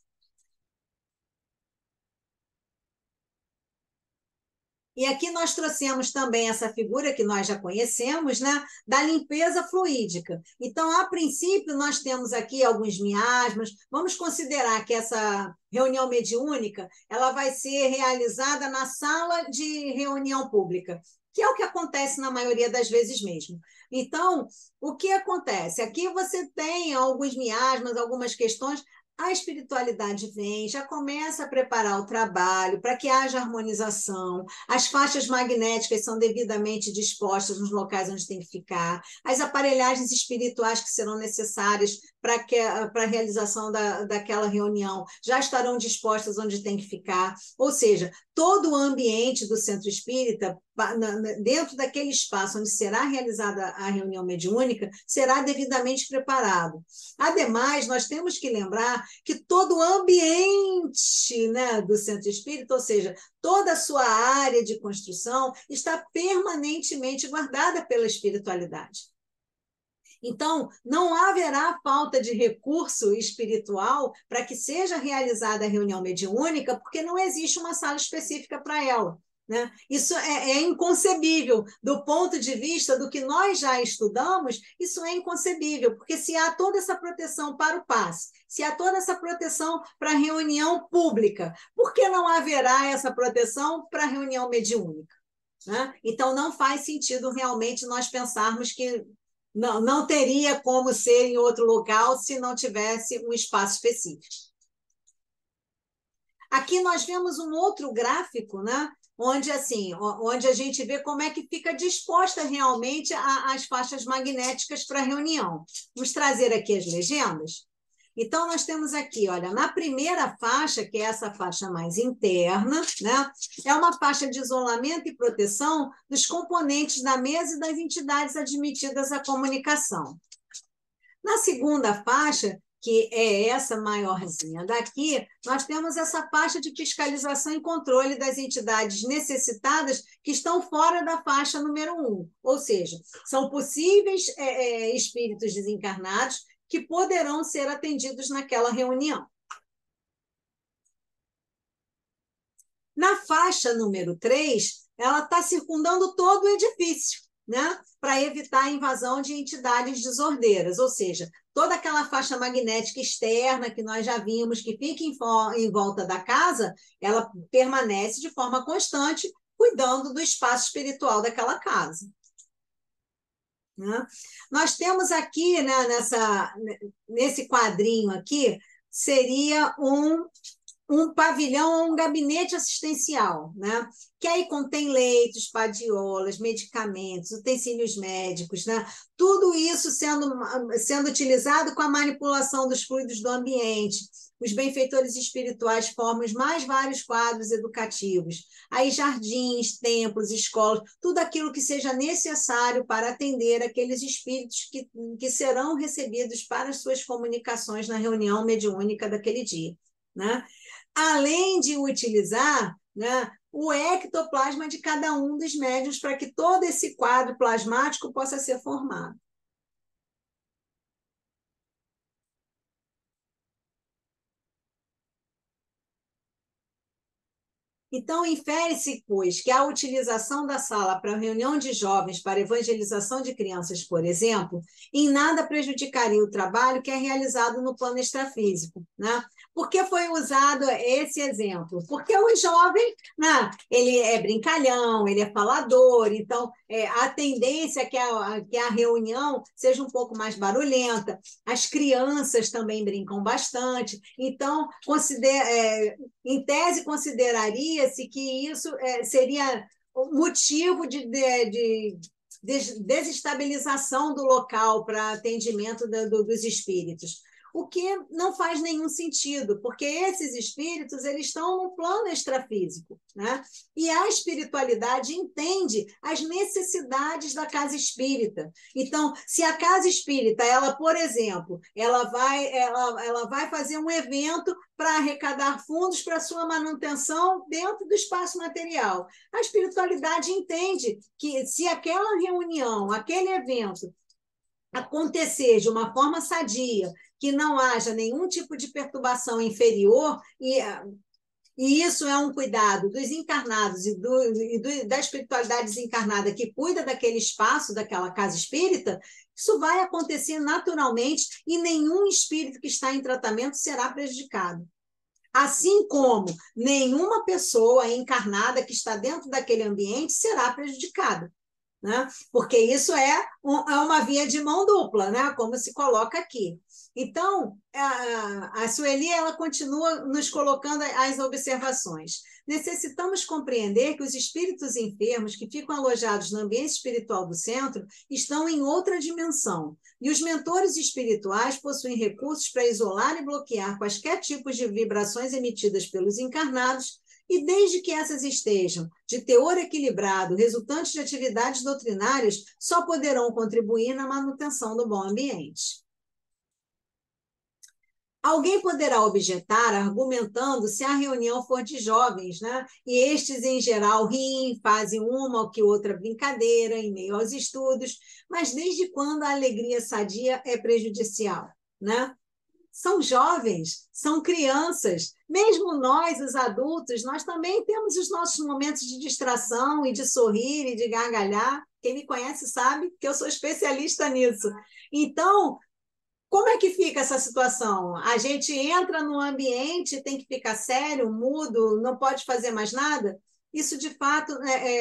E aqui nós trouxemos também essa figura que nós já conhecemos, né, da limpeza fluídica. Então, a princípio, nós temos aqui alguns miasmas. Vamos considerar que essa reunião mediúnica ela vai ser realizada na sala de reunião pública, que é o que acontece na maioria das vezes mesmo. Então, o que acontece? Aqui você tem alguns miasmas, algumas questões. A espiritualidade vem, já começa a preparar o trabalho para que haja harmonização, as faixas magnéticas são devidamente dispostas nos locais onde tem que ficar, as aparelhagens espirituais que serão necessárias para a realização daquela reunião já estarão dispostas onde tem que ficar, ou seja, todo o ambiente do centro espírita, dentro daquele espaço onde será realizada a reunião mediúnica, será devidamente preparado. Ademais, nós temos que lembrar que todo o ambiente, né, do centro espírita, ou seja, toda a sua área de construção, está permanentemente guardada pela espiritualidade. Então, não haverá falta de recurso espiritual para que seja realizada a reunião mediúnica, porque não existe uma sala específica para ela. Né? Isso é inconcebível. Do ponto de vista do que nós já estudamos, isso é inconcebível, porque se há toda essa proteção para o passe, se há toda essa proteção para a reunião pública, por que não haverá essa proteção para a reunião mediúnica? Né? Então, não faz sentido realmente nós pensarmos que não teria como ser em outro local se não tivesse um espaço específico. Aqui nós vemos um outro gráfico, né? Onde a gente vê como é que fica disposta realmente as faixas magnéticas para a reunião. Vamos trazer aqui as legendas. Então, nós temos aqui, olha, na primeira faixa, que é essa faixa mais interna, né, é uma faixa de isolamento e proteção dos componentes da mesa e das entidades admitidas à comunicação. Na segunda faixa, que é essa maiorzinha daqui, nós temos essa faixa de fiscalização e controle das entidades necessitadas que estão fora da faixa número 1, ou seja, são possíveis espíritos desencarnados que poderão ser atendidos naquela reunião. Na faixa número 3, ela está circundando todo o edifício, né? Para evitar a invasão de entidades desordeiras, ou seja, toda aquela faixa magnética externa que nós já vimos, que fica em volta da casa, ela permanece de forma constante, cuidando do espaço espiritual daquela casa. Né? Nós temos aqui, né, nesse quadrinho aqui, seria um pavilhão ou um gabinete assistencial, né? Que aí contém leitos, padiolas, medicamentos, utensílios médicos, né? Tudo isso sendo utilizado com a manipulação dos fluidos do ambiente. Os benfeitores espirituais formam os mais vários quadros educativos. Aí jardins, templos, escolas, tudo aquilo que seja necessário para atender aqueles espíritos que serão recebidos para as suas comunicações na reunião mediúnica daquele dia, né? Além de utilizar, né, o ectoplasma de cada um dos médiuns para que todo esse quadro plasmático possa ser formado. Então, infere-se, pois, que a utilização da sala para reunião de jovens para evangelização de crianças, por exemplo, em nada prejudicaria o trabalho que é realizado no plano extrafísico, né? Por que foi usado esse exemplo? Porque o jovem, né, ele é brincalhão, ele é falador, então a tendência é que a reunião seja um pouco mais barulhenta. As crianças também brincam bastante, então, em tese, consideraria-se que isso seria motivo de desestabilização do local para atendimento dos espíritos. O que não faz nenhum sentido, porque esses espíritos eles estão no plano extrafísico, né? E a espiritualidade entende as necessidades da casa espírita. Então, se a casa espírita, ela, por exemplo, ela vai fazer um evento para arrecadar fundos para sua manutenção dentro do espaço material. A espiritualidade entende que se aquela reunião, aquele evento acontecer de uma forma sadia, que não haja nenhum tipo de perturbação inferior, e isso é um cuidado dos encarnados da espiritualidade desencarnada que cuida daquele espaço, daquela casa espírita, isso vai acontecer naturalmente e nenhum espírito que está em tratamento será prejudicado. Assim como nenhuma pessoa encarnada que está dentro daquele ambiente será prejudicada. Né? Porque isso é uma via de mão dupla, né? Como se coloca aqui. Então, a Sueli ela continua nos colocando as observações. Necessitamos compreender que os espíritos enfermos que ficam alojados no ambiente espiritual do centro estão em outra dimensão, e os mentores espirituais possuem recursos para isolar e bloquear quaisquer tipos de vibrações emitidas pelos encarnados, e desde que essas estejam de teor equilibrado, resultantes de atividades doutrinárias, só poderão contribuir na manutenção do bom ambiente. Alguém poderá objetar, argumentando se a reunião for de jovens, né? E estes, em geral, riem, fazem uma ou que outra brincadeira em meio aos estudos, mas desde quando a alegria sadia é prejudicial, né? São jovens, são crianças. Mesmo nós, os adultos, nós também temos os nossos momentos de distração e de sorrir e de gargalhar. Quem me conhece sabe que eu sou especialista nisso. Então, como é que fica essa situação? A gente entra no ambiente, tem que ficar sério, mudo, não pode fazer mais nada? Isso, de fato,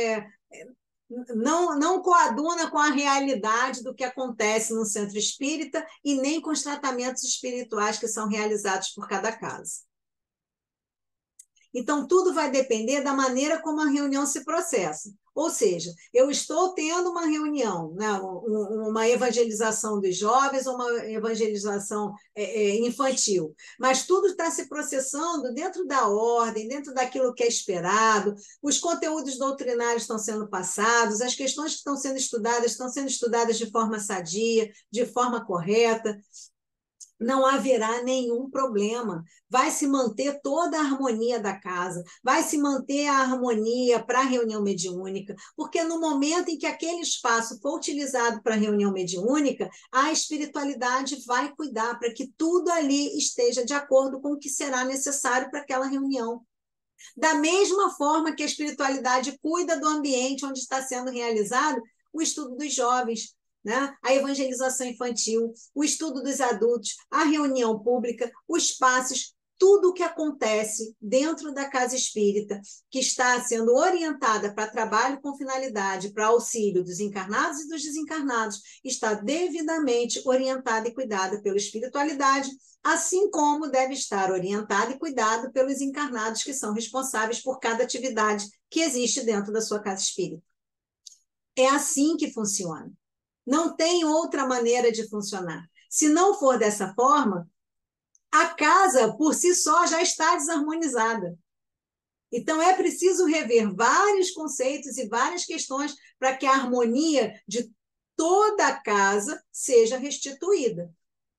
não coaduna com a realidade do que acontece no centro espírita e nem com os tratamentos espirituais que são realizados por cada caso. Então, tudo vai depender da maneira como a reunião se processa. Ou seja, eu estou tendo uma reunião, né, uma evangelização dos jovens ou uma evangelização infantil, mas tudo está se processando dentro da ordem, dentro daquilo que é esperado, os conteúdos doutrinários estão sendo passados, as questões que estão sendo estudadas de forma sadia, de forma correta. não haverá nenhum problema. Vai se manter toda a harmonia da casa, vai se manter a harmonia para a reunião mediúnica, porque no momento em que aquele espaço for utilizado para a reunião mediúnica, a espiritualidade vai cuidar para que tudo ali esteja de acordo com o que será necessário para aquela reunião. Da mesma forma que a espiritualidade cuida do ambiente onde está sendo realizado o estudo dos jovens, né? A evangelização infantil, o estudo dos adultos, a reunião pública, os passes, tudo o que acontece dentro da casa espírita, que está sendo orientada para trabalho com finalidade, para auxílio dos encarnados e dos desencarnados, está devidamente orientada e cuidada pela espiritualidade, assim como deve estar orientado e cuidado pelos encarnados que são responsáveis por cada atividade que existe dentro da sua casa espírita. É assim que funciona. Não tem outra maneira de funcionar. Se não for dessa forma, a casa, por si só, já está desarmonizada. Então, é preciso rever vários conceitos e várias questões para que a harmonia de toda a casa seja restituída.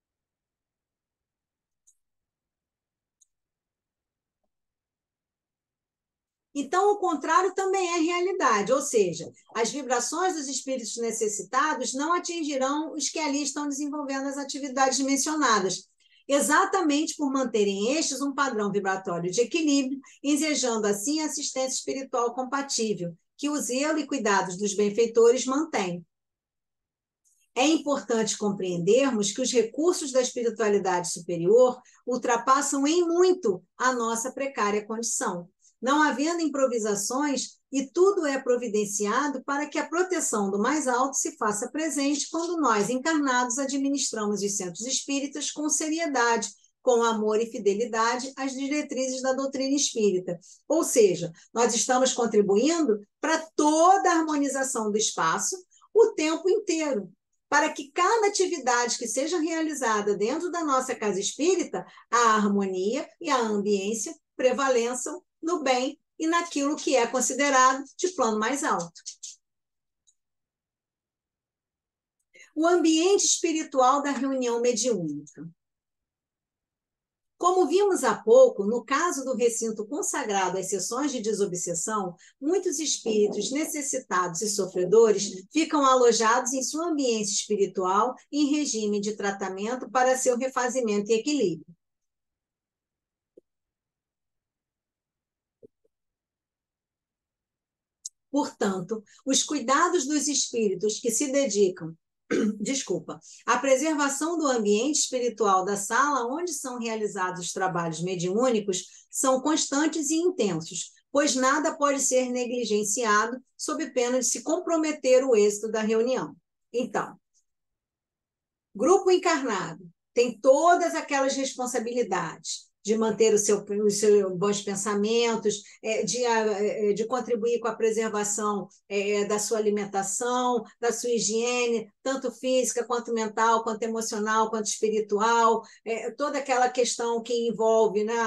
Então, o contrário também é realidade, ou seja, as vibrações dos espíritos necessitados não atingirão os que ali estão desenvolvendo as atividades mencionadas, exatamente por manterem estes um padrão vibratório de equilíbrio, ensejando assim assistência espiritual compatível, que o zelo e cuidados dos benfeitores mantém. É importante compreendermos que os recursos da espiritualidade superior ultrapassam em muito a nossa precária condição, não havendo improvisações, e tudo é providenciado para que a proteção do mais alto se faça presente quando nós, encarnados, administramos os centros espíritas com seriedade, com amor e fidelidade às diretrizes da doutrina espírita. Ou seja, nós estamos contribuindo para toda a harmonização do espaço o tempo inteiro, para que cada atividade que seja realizada dentro da nossa casa espírita, a harmonia e a ambiência prevaleçam no bem e naquilo que é considerado de plano mais alto. O ambiente espiritual da reunião mediúnica. Como vimos há pouco, no caso do recinto consagrado às sessões de desobsessão, muitos espíritos necessitados e sofredores ficam alojados em sua ambiente espiritual em regime de tratamento para seu refazimento e equilíbrio. Portanto, os cuidados dos espíritos que se dedicam, desculpa, à preservação do ambiente espiritual da sala onde são realizados os trabalhos mediúnicos são constantes e intensos, pois nada pode ser negligenciado sob pena de se comprometer o êxito da reunião. Então, grupo encarnado tem todas aquelas responsabilidades de manter os seus bons pensamentos, de contribuir com a preservação da sua alimentação, da sua higiene, tanto física, quanto mental, quanto emocional, quanto espiritual, toda aquela questão que envolve, né,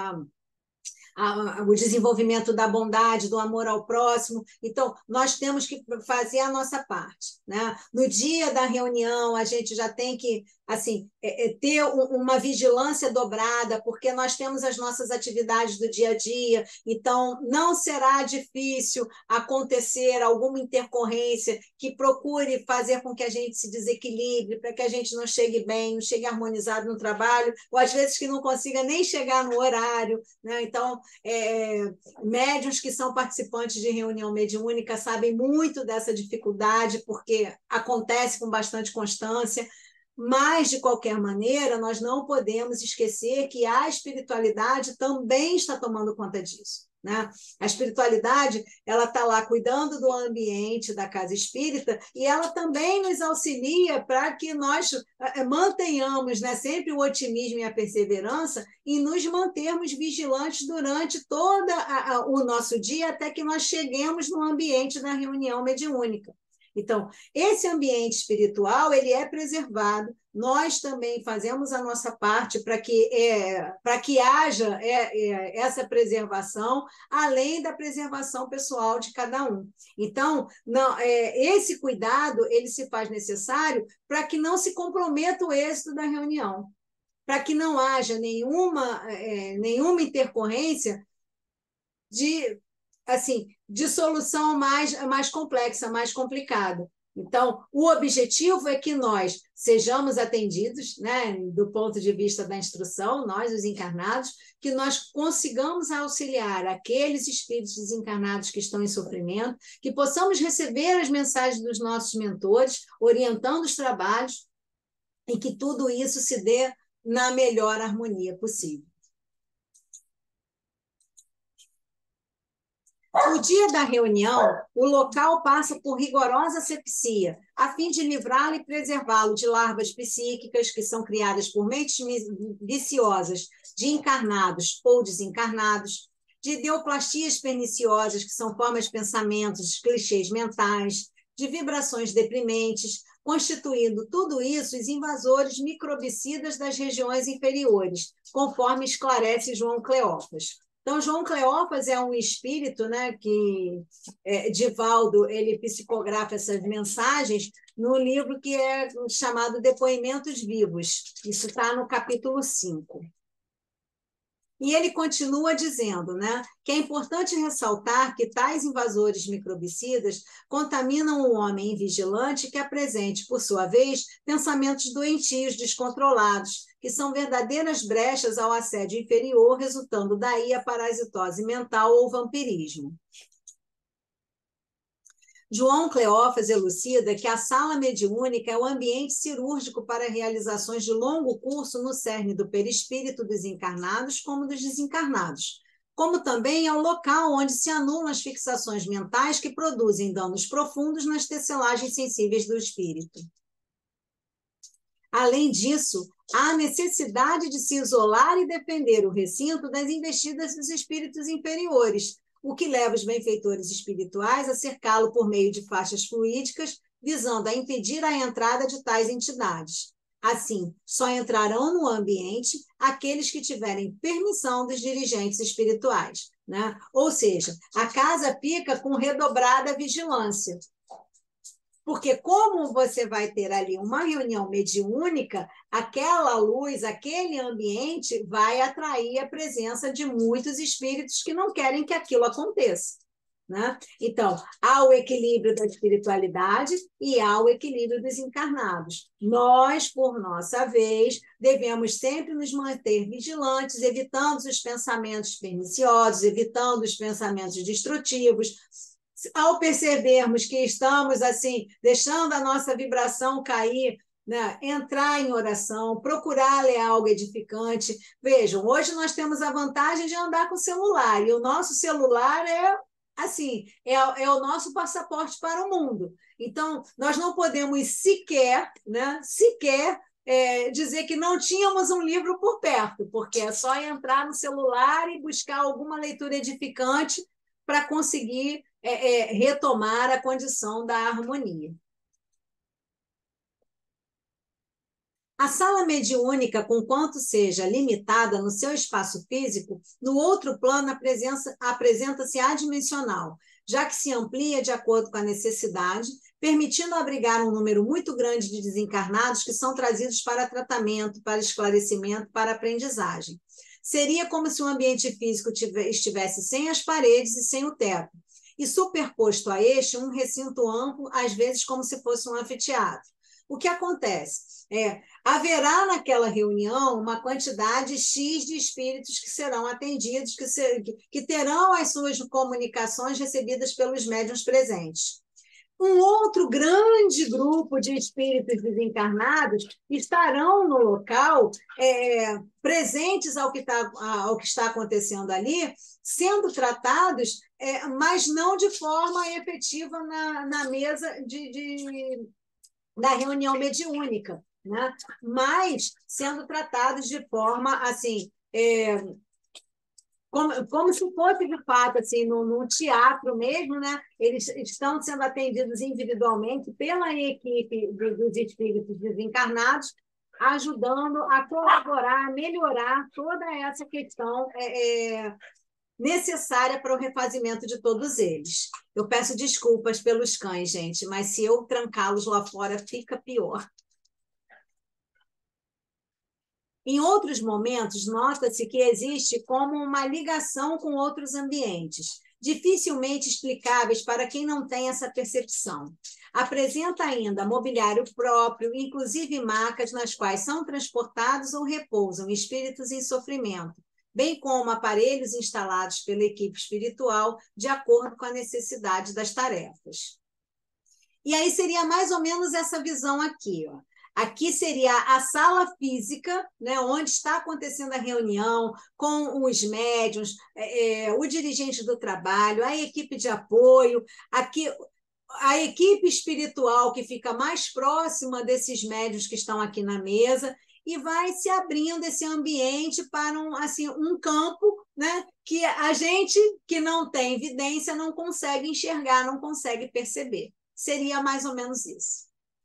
o desenvolvimento da bondade, do amor ao próximo. Então, nós temos que fazer a nossa parte, né? No dia da reunião, a gente já tem que assim, ter uma vigilância dobrada, porque nós temos as nossas atividades do dia a dia, então não será difícil acontecer alguma intercorrência que procure fazer com que a gente se desequilibre, para que a gente não chegue bem, não chegue harmonizado no trabalho, ou às vezes que não consiga nem chegar no horário, né? Então, médiuns que são participantes de reunião mediúnica sabem muito dessa dificuldade, porque acontece com bastante constância, mas, de qualquer maneira, nós não podemos esquecer que a espiritualidade também está tomando conta disso, né? A espiritualidade, ela está lá cuidando do ambiente da casa espírita e ela também nos auxilia para que nós mantenhamos, né, sempre o otimismo e a perseverança e nos mantermos vigilantes durante todo o nosso dia até que nós cheguemos no ambiente da reunião mediúnica. Então, esse ambiente espiritual, ele é preservado, nós também fazemos a nossa parte para que haja essa preservação, além da preservação pessoal de cada um. Então, esse cuidado, ele se faz necessário para que não se comprometa o êxito da reunião. para que não haja nenhuma intercorrência de, assim, de solução mais complexa, mais complicada. Então, o objetivo é que nós sejamos atendidos, né, do ponto de vista da instrução, nós, os encarnados, que nós consigamos auxiliar aqueles espíritos desencarnados que estão em sofrimento, que possamos receber as mensagens dos nossos mentores, orientando os trabalhos, e que tudo isso se dê na melhor harmonia possível. No dia da reunião, o local passa por rigorosa asepsia, a fim de livrá-lo e preservá-lo de larvas psíquicas que são criadas por mentes viciosas de encarnados ou desencarnados, de ideoplastias perniciosas, que são formas de pensamentos, clichês mentais, de vibrações deprimentes, constituindo tudo isso os invasores microbicidas das regiões inferiores, conforme esclarece João Cleófas. Então, João Cleófas é um espírito, né, que Divaldo ele psicografa essas mensagens no livro que é chamado Depoimentos Vivos. Isso está no capítulo 5. E ele continua dizendo, né, que é importante ressaltar que tais invasores microbicidas contaminam o homem invigilante que apresente, por sua vez, pensamentos doentios, descontrolados, que são verdadeiras brechas ao assédio inferior, resultando daí a parasitose mental ou vampirismo. João Cleófas elucida que a sala mediúnica é o ambiente cirúrgico para realizações de longo curso no cerne do perispírito dos encarnados como dos desencarnados, como também é o local onde se anulam as fixações mentais que produzem danos profundos nas tecelagens sensíveis do espírito. Além disso, há necessidade de se isolar e defender o recinto das investidas dos espíritos inferiores, o que leva os benfeitores espirituais a cercá-lo por meio de faixas fluídicas, visando a impedir a entrada de tais entidades. Assim, só entrarão no ambiente aqueles que tiverem permissão dos dirigentes espirituais, né? Ou seja, a casa fica com redobrada vigilância. Porque como você vai ter ali uma reunião mediúnica, aquela luz, aquele ambiente vai atrair a presença de muitos espíritos que não querem que aquilo aconteça. Né? Então, há o equilíbrio da espiritualidade e há o equilíbrio dos encarnados. Nós, por nossa vez, devemos sempre nos manter vigilantes, evitando os pensamentos perniciosos, evitando os pensamentos destrutivos. Ao percebermos que estamos assim deixando a nossa vibração cair, né, entrar em oração, procurar ler algo edificante. Vejam, hoje nós temos a vantagem de andar com o celular, e o nosso celular é o nosso passaporte para o mundo. Então, nós não podemos sequer dizer que não tínhamos um livro por perto, porque é só entrar no celular e buscar alguma leitura edificante para conseguir retomar a condição da harmonia. A sala mediúnica, conquanto seja limitada no seu espaço físico, no outro plano apresenta-se adimensional, já que se amplia de acordo com a necessidade, permitindo abrigar um número muito grande de desencarnados que são trazidos para tratamento, para esclarecimento, para aprendizagem. Seria como se o ambiente físico estivesse sem as paredes e sem o teto, e superposto a este um recinto amplo, às vezes como se fosse um anfiteatro. O que acontece? Haverá naquela reunião uma quantidade X de espíritos que serão atendidos, que terão as suas comunicações recebidas pelos médiuns presentes. Um outro grande grupo de espíritos desencarnados estarão no local, presentes ao que está acontecendo ali, sendo tratados, mas não de forma efetiva na mesa da reunião mediúnica, né? Mas sendo tratados de forma assim, como se fosse de fato assim, num teatro mesmo, né? Eles estão sendo atendidos individualmente pela equipe dos espíritos desencarnados, ajudando a colaborar, a melhorar toda essa questão necessária para o refazimento de todos eles. Eu peço desculpas pelos cães, gente, mas se eu trancá-los lá fora, fica pior. Em outros momentos, nota-se que existe como uma ligação com outros ambientes, dificilmente explicáveis para quem não tem essa percepção. Apresenta ainda mobiliário próprio, inclusive macas nas quais são transportados ou repousam espíritos em sofrimento, bem como aparelhos instalados pela equipe espiritual de acordo com a necessidade das tarefas. E aí seria mais ou menos essa visão aqui, ó. Aqui seria a sala física, né, onde está acontecendo a reunião com os médiuns, o dirigente do trabalho, a equipe de apoio, aqui a equipe espiritual que fica mais próxima desses médiuns que estão aqui na mesa, e vai se abrindo esse ambiente para um campo, né, que a gente que não tem evidência não consegue enxergar, não consegue perceber. Seria mais ou menos isso.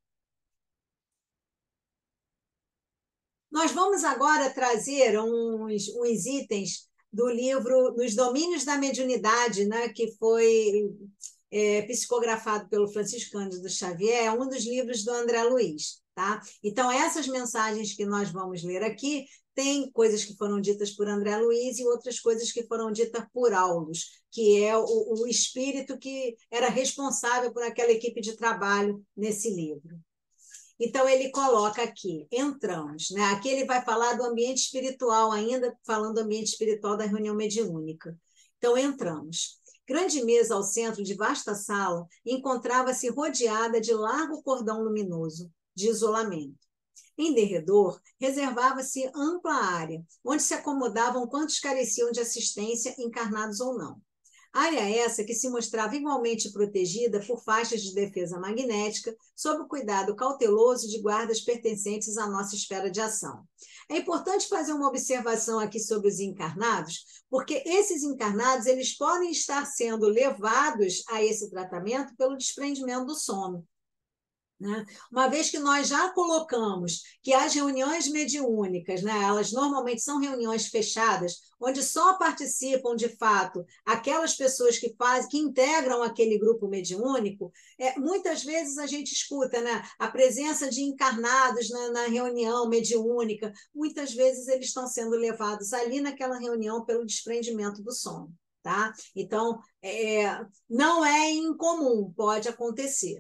Nós vamos agora trazer uns itens do livro Nos Domínios da Mediunidade, né, que foi psicografado pelo Francisco Cândido Xavier, é um dos livros do André Luiz. Tá? Então, essas mensagens que nós vamos ler aqui, tem coisas que foram ditas por André Luiz e outras coisas que foram ditas por Aulus, que é o espírito que era responsável por aquela equipe de trabalho nesse livro. Então, ele coloca aqui, entramos, né? Aqui ele vai falar do ambiente espiritual, ainda falando do ambiente espiritual da reunião mediúnica. Então, entramos. Grande mesa ao centro de vasta sala encontrava-se rodeada de largo cordão luminoso de isolamento. Em derredor, reservava-se ampla área, onde se acomodavam quantos careciam de assistência, encarnados ou não. Área essa que se mostrava igualmente protegida por faixas de defesa magnética, sob o cuidado cauteloso de guardas pertencentes à nossa esfera de ação. É importante fazer uma observação aqui sobre os encarnados, porque esses encarnados eles podem estar sendo levados a esse tratamento pelo desprendimento do sono. Né? Uma vez que nós já colocamos que as reuniões mediúnicas, né, elas normalmente são reuniões fechadas, onde só participam de fato aquelas pessoas que integram aquele grupo mediúnico, muitas vezes a gente escuta, né, a presença de encarnados na reunião mediúnica, muitas vezes eles estão sendo levados ali naquela reunião pelo desprendimento do sono. Tá? Então, não é incomum, pode acontecer.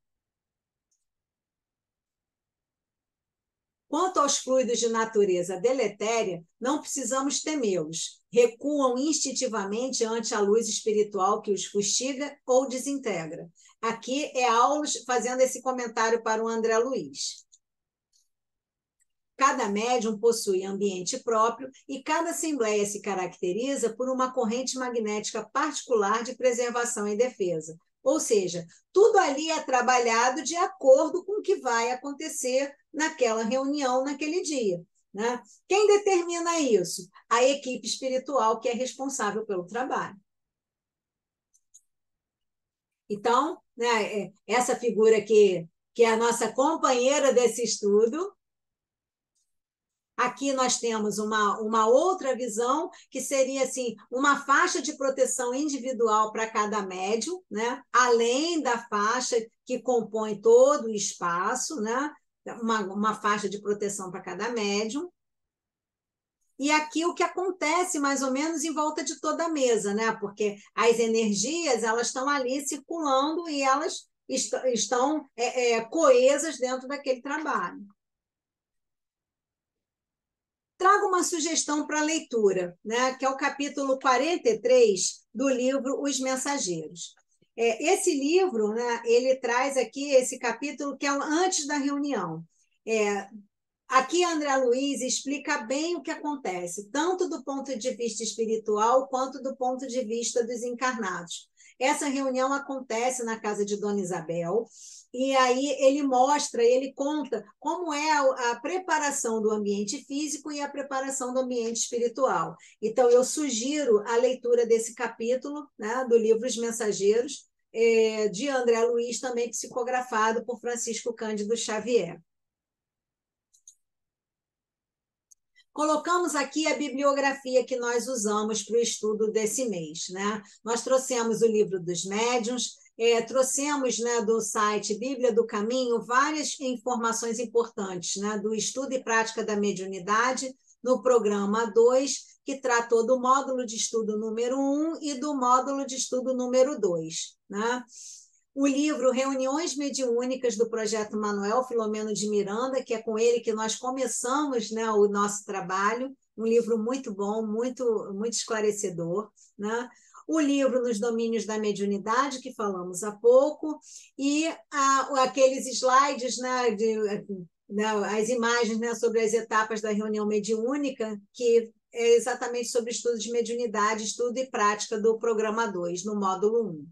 Quanto aos fluidos de natureza deletéria, não precisamos temê-los. Recuam instintivamente ante a luz espiritual que os fustiga ou desintegra. Aqui é Aulus fazendo esse comentário para o André Luiz. Cada médium possui ambiente próprio e cada assembleia se caracteriza por uma corrente magnética particular de preservação e defesa. Ou seja, tudo ali é trabalhado de acordo com o que vai acontecer naquela reunião, naquele dia. Né? Quem determina isso? A equipe espiritual que é responsável pelo trabalho. Então, né, essa figura aqui, que é a nossa companheira desse estudo. Aqui nós temos uma outra visão, que seria assim, uma faixa de proteção individual para cada médium, né? Além da faixa que compõe todo o espaço, né? Uma faixa de proteção para cada médium. E aqui o que acontece mais ou menos em volta de toda a mesa, né? Porque as energias elas estão ali circulando e elas estão coesas dentro daquele trabalho. Trago uma sugestão para leitura, né, que é o capítulo 43 do livro Os Mensageiros. Esse livro, né, ele traz aqui esse capítulo que é antes da reunião. Aqui André Luiz explica bem o que acontece, tanto do ponto de vista espiritual quanto do ponto de vista dos encarnados. Essa reunião acontece na casa de Dona Isabel, e aí ele mostra, ele conta como é a preparação do ambiente físico e a preparação do ambiente espiritual. Então, eu sugiro a leitura desse capítulo, né, do livro Os Mensageiros, de André Luiz, também psicografado por Francisco Cândido Xavier. Colocamos aqui a bibliografia que nós usamos para o estudo desse mês. Né? Nós trouxemos o livro dos médiuns, trouxemos, né, do site Bíblia do Caminho várias informações importantes, né, do estudo e prática da mediunidade no programa 2, que tratou do módulo de estudo número 1 e do módulo de estudo número 2. Né? O livro Reuniões Mediúnicas do Projeto Manuel Filomeno de Miranda, que é com ele que nós começamos, né, o nosso trabalho, um livro muito bom, muito esclarecedor, né? O livro Nos Domínios da Mediunidade, que falamos há pouco, e aqueles slides, né, as imagens, né, sobre as etapas da reunião mediúnica, que é exatamente sobre estudo de mediunidade, estudo e prática do programa 2, no módulo 1.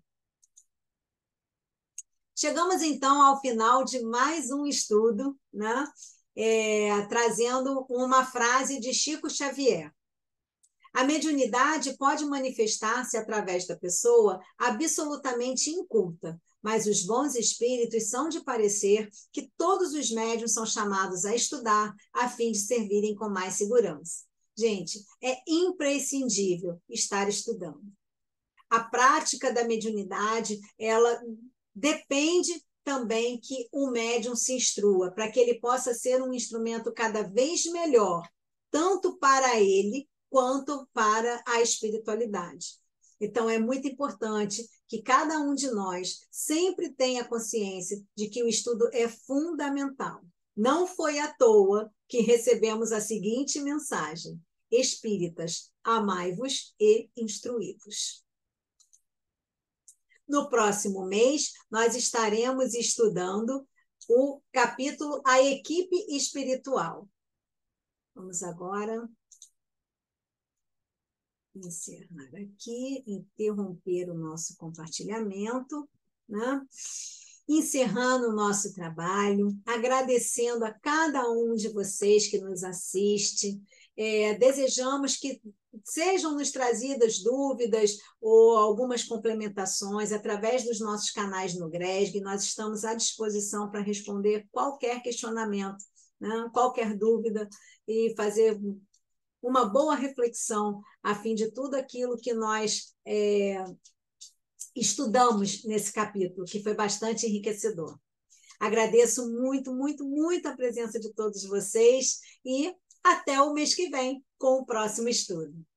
Chegamos, então, ao final de mais um estudo, né? Trazendo uma frase de Chico Xavier. A mediunidade pode manifestar-se através da pessoa absolutamente inculta, mas os bons espíritos são de parecer que todos os médiuns são chamados a estudar a fim de servirem com mais segurança. Gente, é imprescindível estar estudando. A prática da mediunidade, ela depende também que o médium se instrua, para que ele possa ser um instrumento cada vez melhor, tanto para ele quanto para a espiritualidade. Então, é muito importante que cada um de nós sempre tenha consciência de que o estudo é fundamental. Não foi à toa que recebemos a seguinte mensagem: Espíritas, amai-vos e instruí-vos. No próximo mês, nós estaremos estudando o capítulo A Equipe Espiritual. Vamos agora encerrar aqui, interromper o nosso compartilhamento, né? Encerrando o nosso trabalho, agradecendo a cada um de vocês que nos assiste. Desejamos que sejam nos trazidas dúvidas ou algumas complementações através dos nossos canais no GRESG. Nós estamos à disposição para responder qualquer questionamento, né? Qualquer dúvida, e fazer uma boa reflexão a fim de tudo aquilo que nós estudamos nesse capítulo, que foi bastante enriquecedor. Agradeço muito, muito, muito a presença de todos vocês e até o mês que vem com o próximo estudo.